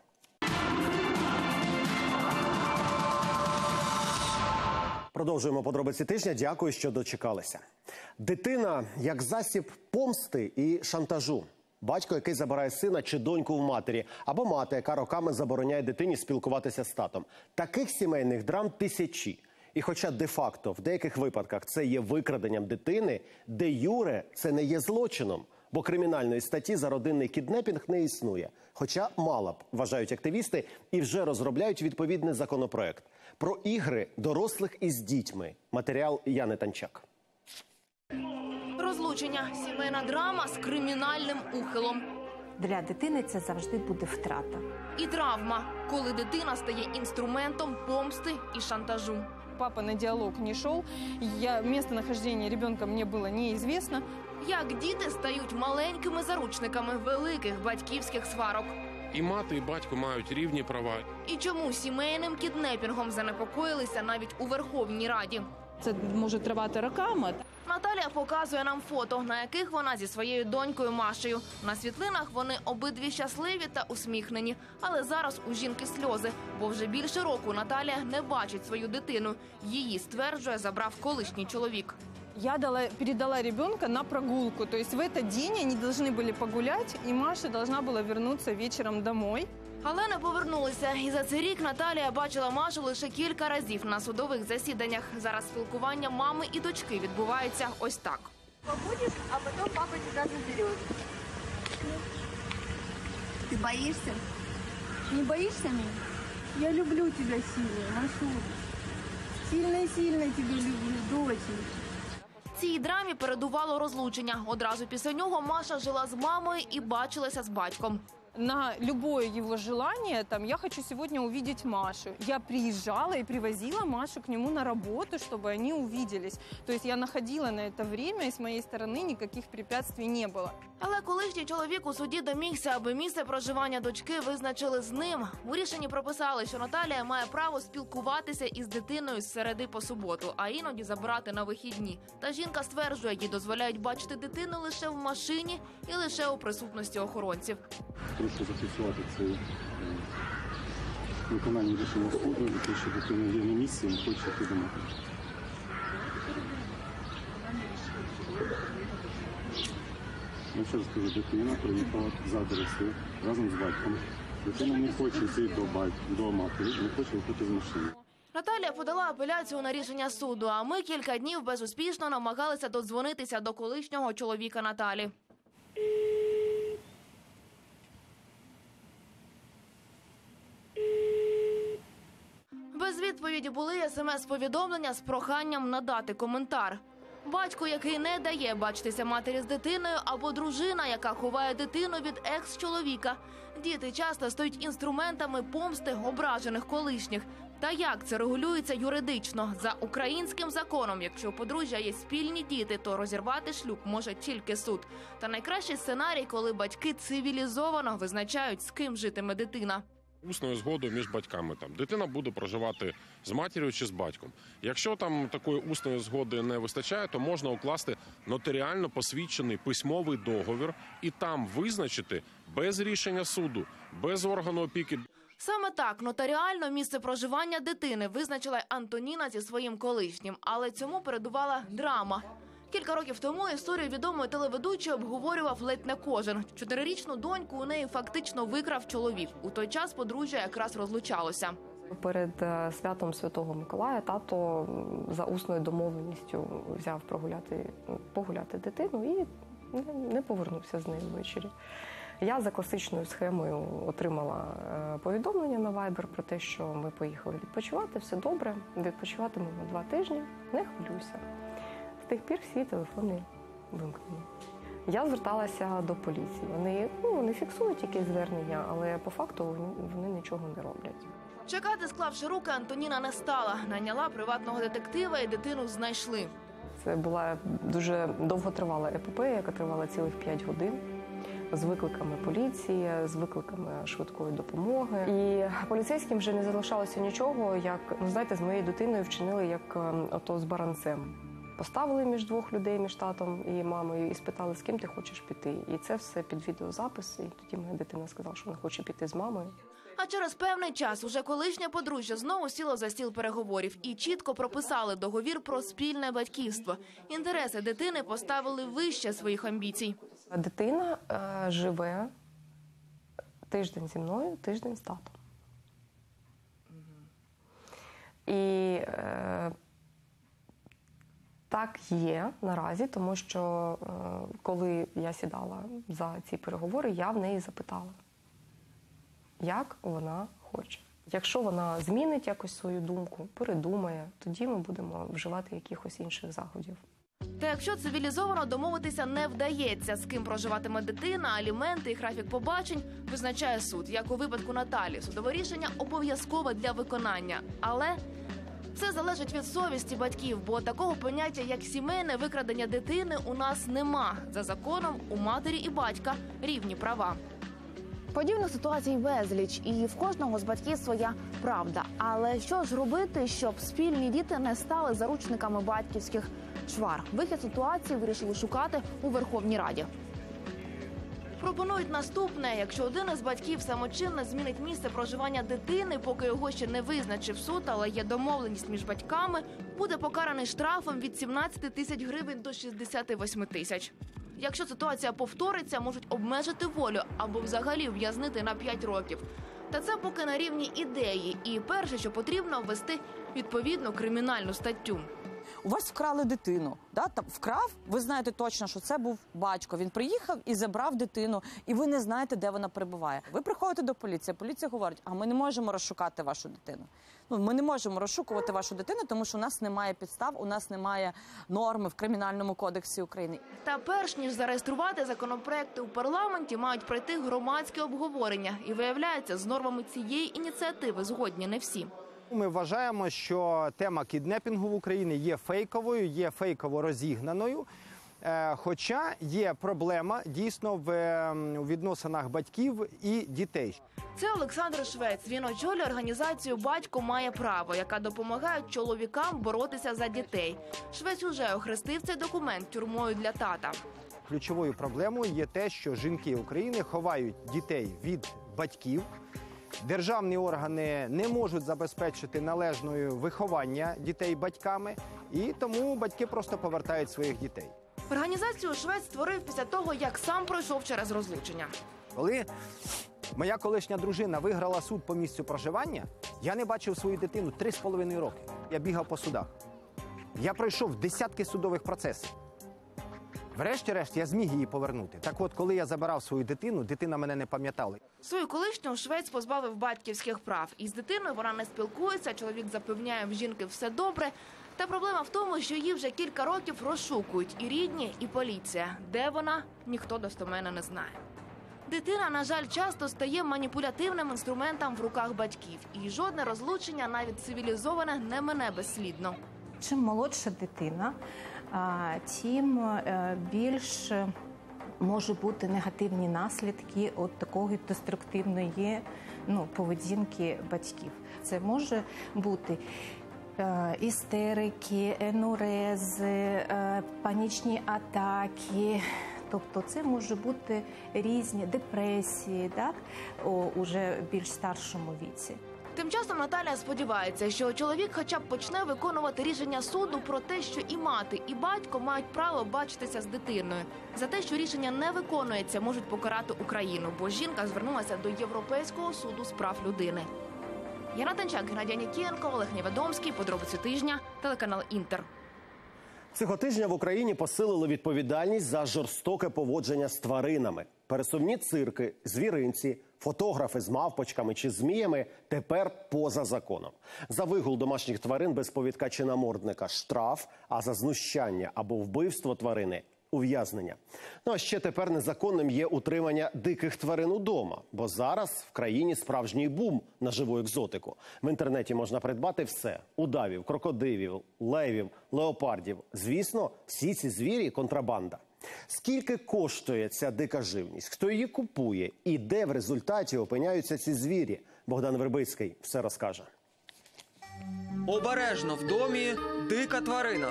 Продовжуємо подробиці тижня. Дякую, що дочекалися. Дитина як засіб помсти і шантажу. Батько, який забирає сина чи доньку в матері, або мати, яка роками забороняє дитині спілкуватися з татом. Таких сімейних драм тисячі. І хоча де-факто в деяких випадках це є викраденням дитини, де-юре це не є злочином, бо кримінальної статті за родинний кіднепінг не існує. Хоча мала б, вважають активісти, і вже розробляють відповідний законопроект. Про ігри дорослих із дітьми. Матеріал Яни Танчак. Розлучення – сімейна драма з кримінальним ухилом. Для дитини це завжди буде втрата. І травма, коли дитина стає інструментом помсти і шантажу. Папа на диалог не шел, я, местонахождение ребенка мне было неизвестно. Як діти стають маленькими заручниками великих батьківських сварок. І мати, і батько мають рівні права. І чому сімейним кіднепінгом занепокоїлися навіть у Верховній Раді? Це може тривати роками. Наталія показує нам фото, на яких вона зі своєю донькою Машею. На світлинах вони обидві щасливі та усміхнені. Але зараз у жінки сльози, бо вже більше року Наталія не бачить свою дитину. Її, стверджує, забрав колишній чоловік. Я дала, передала ребенка на прогулку. То есть в этот день они должны были погулять, и Маша должна была вернуться вечером домой. Але не повернулися. І за цей рік Наталія бачила Машу лише кілька разів на судових засіданнях. Зараз спілкування мами і дочки відбувається ось так. Побудеш, а потім папа тебе забере. Ти боїшся? Не боїшся мене? Я люблю тебе сильно, Машу. Сильно-сильно тебе люблю, доченька. Цій драмі передувало розлучення. Одразу після нього Маша жила з мамою і бачилася з батьком. На любое его желание, там, я хочу сегодня увидеть Машу. Я приезжала и привозила Машу к нему на работу, чтобы они увиделись. То есть я находила на это время, и с моей стороны никаких препятствий не было. Але колишній чоловік у суді домігся, аби місце проживання дочки визначили з ним. У рішенні прописали, що Наталія має право спілкуватися із дитиною з середи по суботу, а іноді забирати на вихідні. Та жінка стверджує, їй дозволяють бачити дитину лише в машині і лише у присутності охоронців. прошу зафіксувати це виконання рішення суду, і те, що дитина є на місці, не хоче йти до матері. Я ще раз кажу, дитина приїхала за адресою разом з батьком. Дитина не хоче йти до батька, до матері, не хоче виходити з машини. Наталія подала апеляцію на рішення суду, а ми кілька днів безуспішно намагалися додзвонитися до колишнього чоловіка Наталі. Без відповіді були смс-повідомлення з проханням надати коментар. Батько, який не дає бачитися матері з дитиною, або дружина, яка ховає дитину від екс-чоловіка. Діти часто стають інструментами помсти ображених колишніх. Та як це регулюється юридично? За українським законом, якщо у подружжя є спільні діти, то розірвати шлюб може тільки суд. Та найкращий сценарій, коли батьки цивілізовано визначають, з ким житиме дитина. Усною згодою між батьками. Там дитина буде проживати з матір'ю чи з батьком. Якщо там такої усної згоди не вистачає, то можна укласти нотаріально посвідчений письмовий договір і там визначити без рішення суду, без органу опіки. Саме так нотаріально місце проживання дитини визначила й Антоніна зі своїм колишнім. Але цьому передувала драма. Кілька років тому історію відомої телеведучої обговорював ледь не кожен. Чотирирічну доньку у неї фактично викрав чоловік. У той час подружжя якраз розлучалося. Перед святом Святого Миколая тато за усною домовленістю взяв прогуляти, погуляти дитину і не повернувся з нею ввечері. Я за класичною схемою отримала повідомлення на Viber про те, що ми поїхали відпочивати, все добре, відпочиватимемо два тижні, не хвилюйся. З тих пір всі телефони вимкнені. Я зверталася до поліції. Вони, ну, вони фіксують якісь звернення, але по факту вони нічого не роблять. Чекати, склавши руки, Антоніна не стала. Найняла приватного детектива і дитину знайшли. Це була дуже довготривала епопея, яка тривала цілих п'ять годин. З викликами поліції, з викликами швидкої допомоги. І поліцейським вже не залишалося нічого, як, ну, знаєте, з моєю дитиною вчинили як ото з баранцем. Поставили між двох людей, між татом і мамою, і спитали, з ким ти хочеш піти. І це все під відеозапис. І тоді моя дитина сказала, що вона хоче піти з мамою. А через певний час уже колишнє подружжя знову сіло за стіл переговорів і чітко прописали договір про спільне батьківство. Інтереси дитини поставили вище своїх амбіцій. Дитина е, живе тиждень зі мною, тиждень з татом. І е, так є наразі, тому що е, коли я сідала за ці переговори, я в неї запитала, як вона хоче. Якщо вона змінить якось свою думку, передумає, тоді ми будемо вживати якихось інших заходів. Та якщо цивілізовано домовитися не вдається, з ким проживатиме дитина, аліменти і графік побачень визначає суд. Як у випадку Наталі, судове рішення обов'язкове для виконання. Але все залежить від совісті батьків, бо такого поняття, як сімейне викрадення дитини, у нас нема. За законом у матері і батька рівні права. Подібних ситуацій безліч, і в кожного з батьків своя правда. Але що ж робити, щоб спільні діти не стали заручниками батьківських чвар? Вихід ситуації вирішили шукати у Верховній Раді. Пропонують наступне. Якщо один із батьків самочинно змінить місце проживання дитини, поки його ще не визначив суд, але є домовленість між батьками, буде покараний штрафом від сімнадцяти тисяч гривень до шістдесяти восьми тисяч. Якщо ситуація повториться, можуть обмежити волю або взагалі ув'язнити на п'ять років. Та це поки на рівні ідеї. І перше, що потрібно, ввести відповідну кримінальну статтю. У вас вкрали дитину, да? Там вкрав, ви знаєте точно, що це був батько. Він приїхав і забрав дитину, і ви не знаєте, де вона перебуває. Ви приходите до поліції, поліція говорить, а ми не можемо розшукати вашу дитину. Ну, ми не можемо розшукувати вашу дитину, тому що у нас немає підстав, у нас немає норми в Кримінальному кодексі України. Та перш ніж зареєструвати законопроекти у парламенті, мають пройти громадське обговорення. І виявляється, з нормами цієї ініціативи згодні не всі. Ми вважаємо, що тема кіднепінгу в Україні є фейковою, є фейково розігнаною. Хоча є проблема дійсно в відносинах батьків і дітей. Це Олександр Швець. Він очолює організацію «Батько має право», яка допомагає чоловікам боротися за дітей. Швець уже охрестив цей документ тюрмою для тата. ключовою проблемою є те, що жінки України ховають дітей від батьків. Державні органи не можуть забезпечити належне виховання дітей батьками, і тому батьки просто повертають своїх дітей. Організацію Швець створив після того, як сам пройшов через розлучення. Коли моя колишня дружина виграла суд по місцю проживання, я не бачив свою дитину три з половиною роки. Я бігав по судах. Я пройшов десятки судових процесів. Врешті-решт я зміг її повернути. Так от, коли я забирав свою дитину, дитина мене не пам'ятала. Свою колишню Швець позбавив батьківських прав. Із дитиною вона не спілкується, чоловік запевняє, в жінки все добре. Та проблема в тому, що її вже кілька років розшукують і рідні, і поліція. Де вона, ніхто достеменно не знає. Дитина, на жаль, часто стає маніпулятивним інструментом в руках батьків. І жодне розлучення, навіть цивілізоване, не мине безслідно. Чим молодша дитина, тим більш можуть бути негативні наслідки від такої деструктивної ну, поведінки батьків. Це може бути істерики, енурези, панічні атаки. Тобто це може бути різні депресії, так, у уже більш старшому віці. Тим часом Наталія сподівається, що чоловік хоча б почне виконувати рішення суду про те, що і мати, і батько мають право бачитися з дитиною. За те, що рішення не виконується, можуть покарати Україну, бо жінка звернулася до Європейського суду з прав людини. Яна Танчак, Геннадій Нікієнко, Олег Невідомський. Подробиці тижня. Телеканал «Інтер». Цього тижня в Україні посилили відповідальність за жорстоке поводження з тваринами. Пересувні цирки, звіринці, фотографи з мавпочками чи зміями тепер поза законом. За вигул домашніх тварин без повідка чи намордника – штраф, а за знущання або вбивство тварини – ув'язнення. Ну а ще тепер незаконним є утримання диких тварин удома, бо зараз в країні справжній бум на живу екзотику. В інтернеті можна придбати все – удавів, крокодилів, левів, леопардів. Звісно, всі ці звірі – контрабанда. Скільки коштує ця дика живність? Хто її купує? І де в результаті опиняються ці звірі? Богдан Вербицький все розкаже. Обережно в домі дика тварина.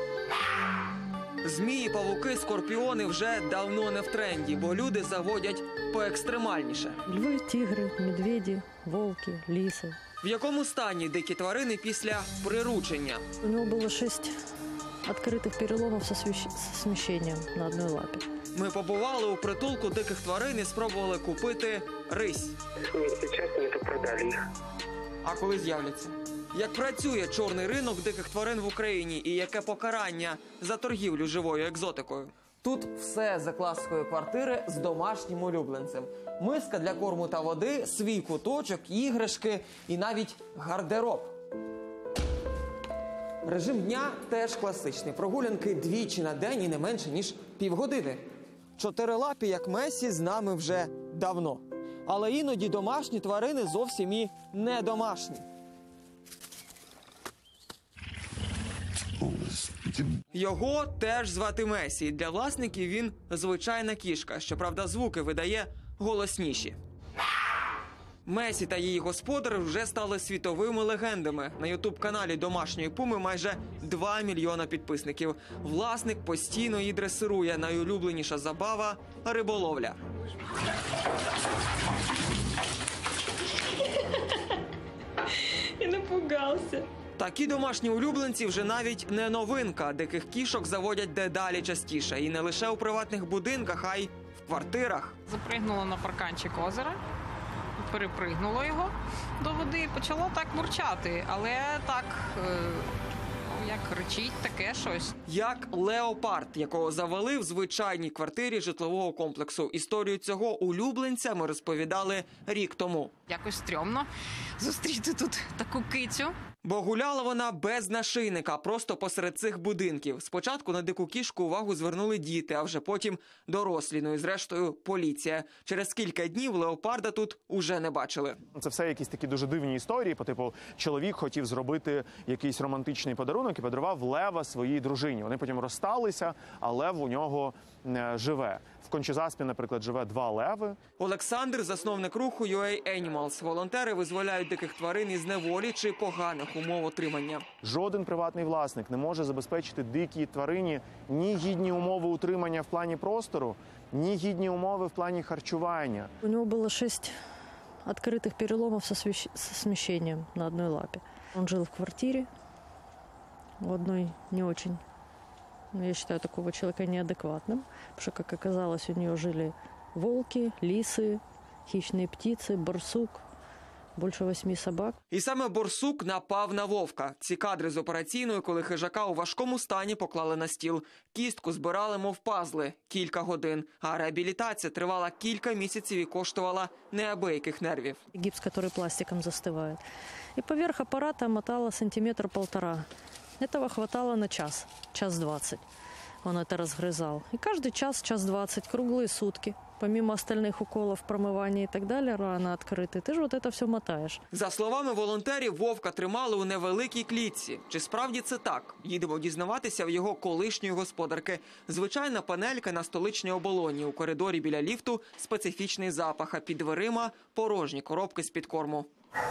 Змії, павуки, скорпіони вже давно не в тренді, бо люди заводять поекстремальніше. Льви, тигри, медведі, вовки, ліси. В якому стані дикі тварини після приручення? У нього було шість відкритих переломів зі сміщенням на одній лапі. Ми побували у притулку диких тварин і спробували купити рись. Зараз ми продали їх. А коли з'являться? Як працює чорний ринок диких тварин в Україні і яке покарання за торгівлю живою екзотикою? Тут все за класикою квартири з домашнім улюбленцем. Миска для корму та води, свій куточок, іграшки і навіть гардероб. Режим дня теж класичний. Прогулянки двічі на день і не менше, ніж півгодини. Чотирилапі, як Месі, з нами вже давно. Але іноді домашні тварини зовсім і не домашні. Його теж звати Месі. Для власників він звичайна кішка. Щоправда, звуки видає голосніші. Месі та її господар вже стали світовими легендами. На ютуб-каналі домашньої пуми майже два мільйона підписників. Власник постійно її дресирує. Найулюбленіша забава – риболовля. Я напугався. Такі домашні улюбленці вже навіть не новинка. Диких кішок заводять дедалі частіше. І не лише у приватних будинках, а й в квартирах. Запригнуло на парканчик озера, перепригнуло його до води і почало так мурчати. Але так, е, як речить, таке щось. Як леопард, якого завели в звичайній квартирі житлового комплексу. Історію цього улюбленця ми розповідали рік тому. Якось стрьомно зустріти тут таку кицю. Бо гуляла вона без нашийника, просто посеред цих будинків. Спочатку на дику кішку увагу звернули діти, а вже потім дорослі, ну і зрештою поліція. Через кілька днів леопарда тут уже не бачили. Це все якісь такі дуже дивні історії, по типу чоловік хотів зробити якийсь романтичний подарунок і подарував лева своїй дружині. Вони потім розсталися, а лев у нього е, живе. В Кончі-Заспі, наприклад, живе два леви. Олександр – засновник руху ю ей Animals. Волонтери визволяють диких тварин із неволі чи поганих умов отримання. Жоден приватний власник не може забезпечити дикій тварині ні гідні умови утримання в плані простору, ні гідні умови в плані харчування. У него было шесть открытых переломов со, свещ- со смещением на одной лапе. Он жил в квартире, у одной не очень, ну, я считаю такого человека неадекватным, потому что, как оказалось, у нее жили волки, лисы, хищные птицы, барсук, більше восьми собак. І саме борсук напав на вовка. Ці кадри з операційної, коли хижака у важкому стані поклали на стіл. Кістку збирали, мов пазли, кілька годин. А реабілітація тривала кілька місяців і коштувала неабияких нервів. Гипс, который пластиком застывает. И поверх аппарата мотала сантиметр-полтора. Этого хватало на час, час двадцать. Он это разгрызал. И каждый час, час двадцать, круглые сутки. Помимо остальных уколов, промывания и так далее, раны открыты, ты же вот это все мотаешь. За словами волонтерів, вовка тримали у невеликій клітці. Чи справді це так? Їдемо дізнаватися в його колишньої господарки. Звичайна панелька на столичній оболоні. У коридорі біля ліфту специфічний запах, а під дверима порожні коробки з-під корму.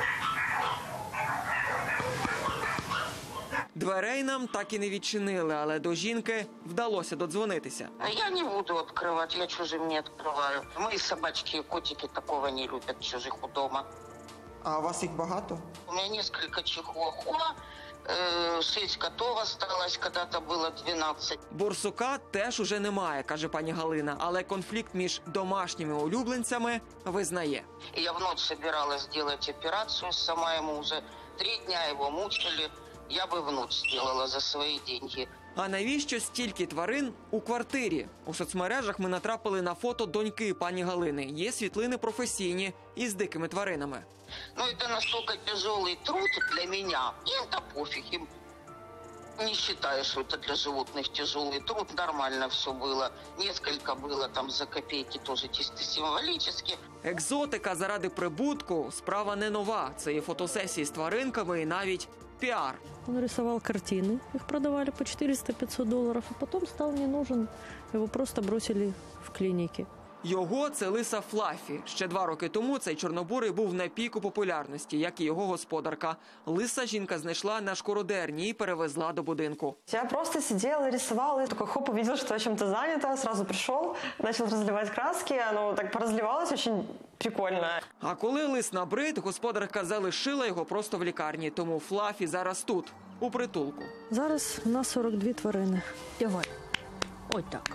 Дверей нам так і не відчинили, але до жінки вдалося додзвонитися. Я не буду відкривати, я чужим не відкриваю. Мої собачки і котики такого не люблять, чужих удома. А у вас їх багато? У мене кілька чихуахуа, шість котів осталось, коли-то було дванадцять. Борсука теж уже немає, каже пані Галина, але конфлікт між домашніми улюбленцями визнає. Я вночі збиралась зробити операцію, сама йому вже три дні його мучили. Я би внуч зробила за свої гроші. А навіщо стільки тварин у квартирі? У соцмережах ми натрапили на фото доньки пані Галини. Є світлини професійні із дикими тваринами. Ну, це настільки тяжелий труд для мене. Їм то пофіг. Їм не вважаю, що це для животних тяжелий труд. Нормально все було. Несколько було там за копійки, теж чисто символічно. Екзотика заради прибутку – справа не нова. Це є фотосесії з тваринками і навіть піар. Он рисовал картины, их продавали по четыреста-пятьсот долларов, а потом стал не нужен, его просто бросили в клинике. Його – це лиса Флаффі. Ще два роки тому цей чорнобурий був на піку популярності, як і його господарка. Лиса жінка знайшла на шкуродерні і перевезла до будинку. Я просто сидела, рисовала, и такой хоп, увидел, что я чем-то занята, сразу пришел, начал разливать краски, оно так поразливалось очень прикольно. А коли лис набрид, господарка залишила його просто в лікарні, тому Флаффі зараз тут, у притулку. Зараз у нас сорок дві тварини. Давай. Ось так.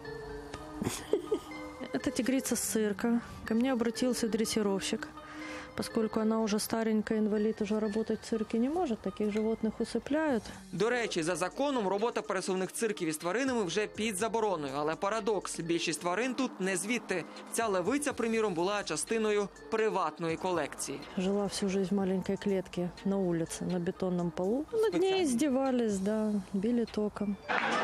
Это тигрица с цирка. Ко мне обратился дрессировщик. Поскольку она уже старенькая, инвалид, уже работать в цирке не может, таких животных усыпляют. До речі, за законом робота пересувних цирків із тваринами вже під забороною. Але парадокс – більшість тварин тут не звідти. Ця левиця, приміром, була частиною приватної колекції. Жила всю жизнь в маленькой клетке на улице, на бетонном полу. Над ней издевались, да, били током.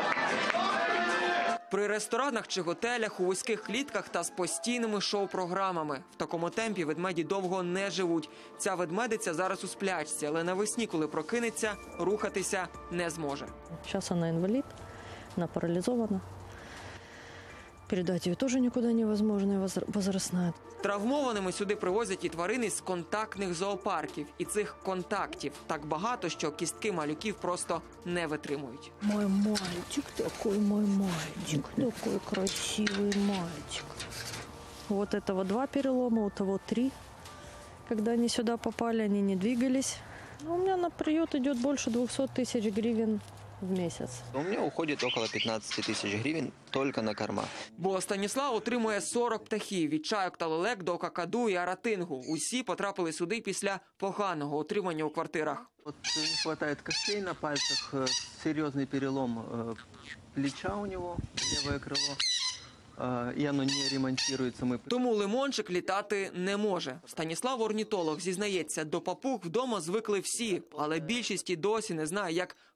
При ресторанах чи готелях, у вузьких клітках та з постійними шоу-програмами. В такому темпі ведмеді довго не живуть. Ця ведмедиця зараз у сплячці, але навесні, коли прокинеться, рухатися не зможе. Зараз вона інвалід, вона паралізована. Передати її теж нікуди невозможно, возрастна. Травмованими сюди привозять і тварини з контактних зоопарків. І цих контактів так багато, що кістки малюків просто не витримують. Мой мальчик, такой мой мальчик, такой красивый мальчик. Вот этого два перелома, у того три. Когда они сюда попали, они не двигались. У меня на приют идет больше двухсот тысяч гривен в месяц. У меня уходит около пятнадцати тысяч гривен только на корма. Бо Станіслав отримує сорок птахів – від чайок та лелек до какаду і аратингу. Усі потрапили сюди після поганого отримання у квартирах. Вот не хватает костей на пальцах, серьезный перелом плеча у него, левое крыло. І воно не ремонтується. Ми... Тому лимончик літати не може. Станіслав орнітолог зізнається, до папуг вдома звикли всі, але більшість і досі не знає, як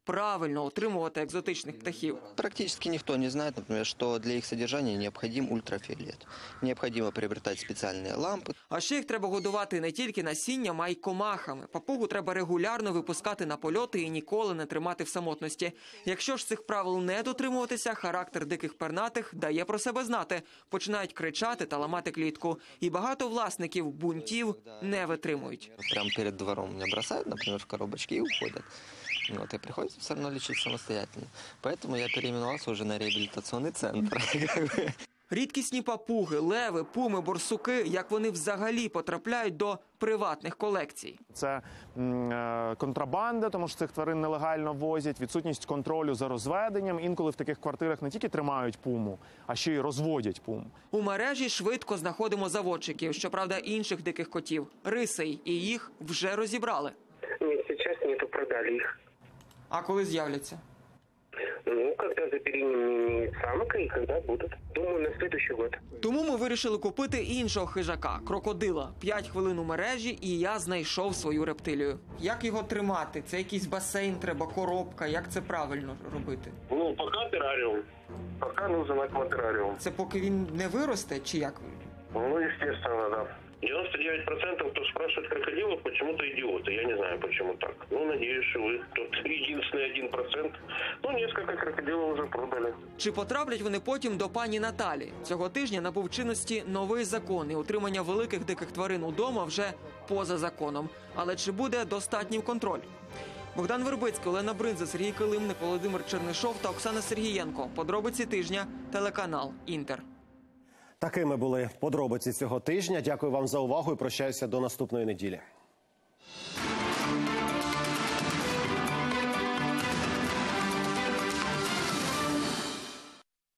правильно утримувати екзотичних птахів. Практически никто не знает, например, что для их содержания необходим ультрафиолет. Необходимо приобретать специальные лампы. А ще їх треба годувати не тільки насінням, а й комахами. Папугу треба регулярно випускати на польоти і ніколи не тримати в самотності. Якщо ж цих правил не дотримуватися, характер диких пернатих дає про себе знати. Починають кричати та ламати клітку. І багато власників бунтів не витримують. Прямо перед двором меня бросают, например, в коробочки и уходят. Вот, и приходится все равно лечить самостоятельно. Поэтому я переименовался уже на реабилитационный центр. Рідкісні папуги, леви, пуми, борсуки, як вони взагалі потрапляють до приватних колекцій. Це м, контрабанда, тому що цих тварин нелегально возять, відсутність контролю за розведенням. Інколи в таких квартирах не тільки тримають пуму, а ще й розводять пуму. У мережі швидко знаходимо заводчиків, щоправда, інших диких котів – рисей, і їх вже розібрали. Нет, сейчас нету, продали их. А коли з'являться? Ну, когда забеременеет самка и когда будут. Думаю, на следующий год. Тому ми вирішили купити іншого хижака – крокодила. П'ять хвилин у мережі, і я знайшов свою рептилію. Як його тримати? Це якийсь басейн треба, коробка? Як це правильно робити? Ну, пока террариум. Пока нужен акватеррариум. Це поки він не виросте, чи як? Ну, естественно, да. девяносто девять процентов, кто спрашивает крокодилов, почему-то идиоты. Я не знаю, почему так. Ну, надеюсь, что вы тот единственный один процент. Ну, несколько крокодилов уже продали. Чи потраплять вони потім до пані Наталі? Цього тижня набув чинності новий закон, і утримання великих диких тварин удома вже поза законом. Але чи буде достатній контроль? Богдан Вербицький, Олена Бринза, Сергій Килимник, Володимир Чернишов та Оксана Сергієнко. Подробиці тижня, телеканал «Інтер». Такими були подробиці цього тижня. Дякую вам за увагу і прощаюся до наступної неділі.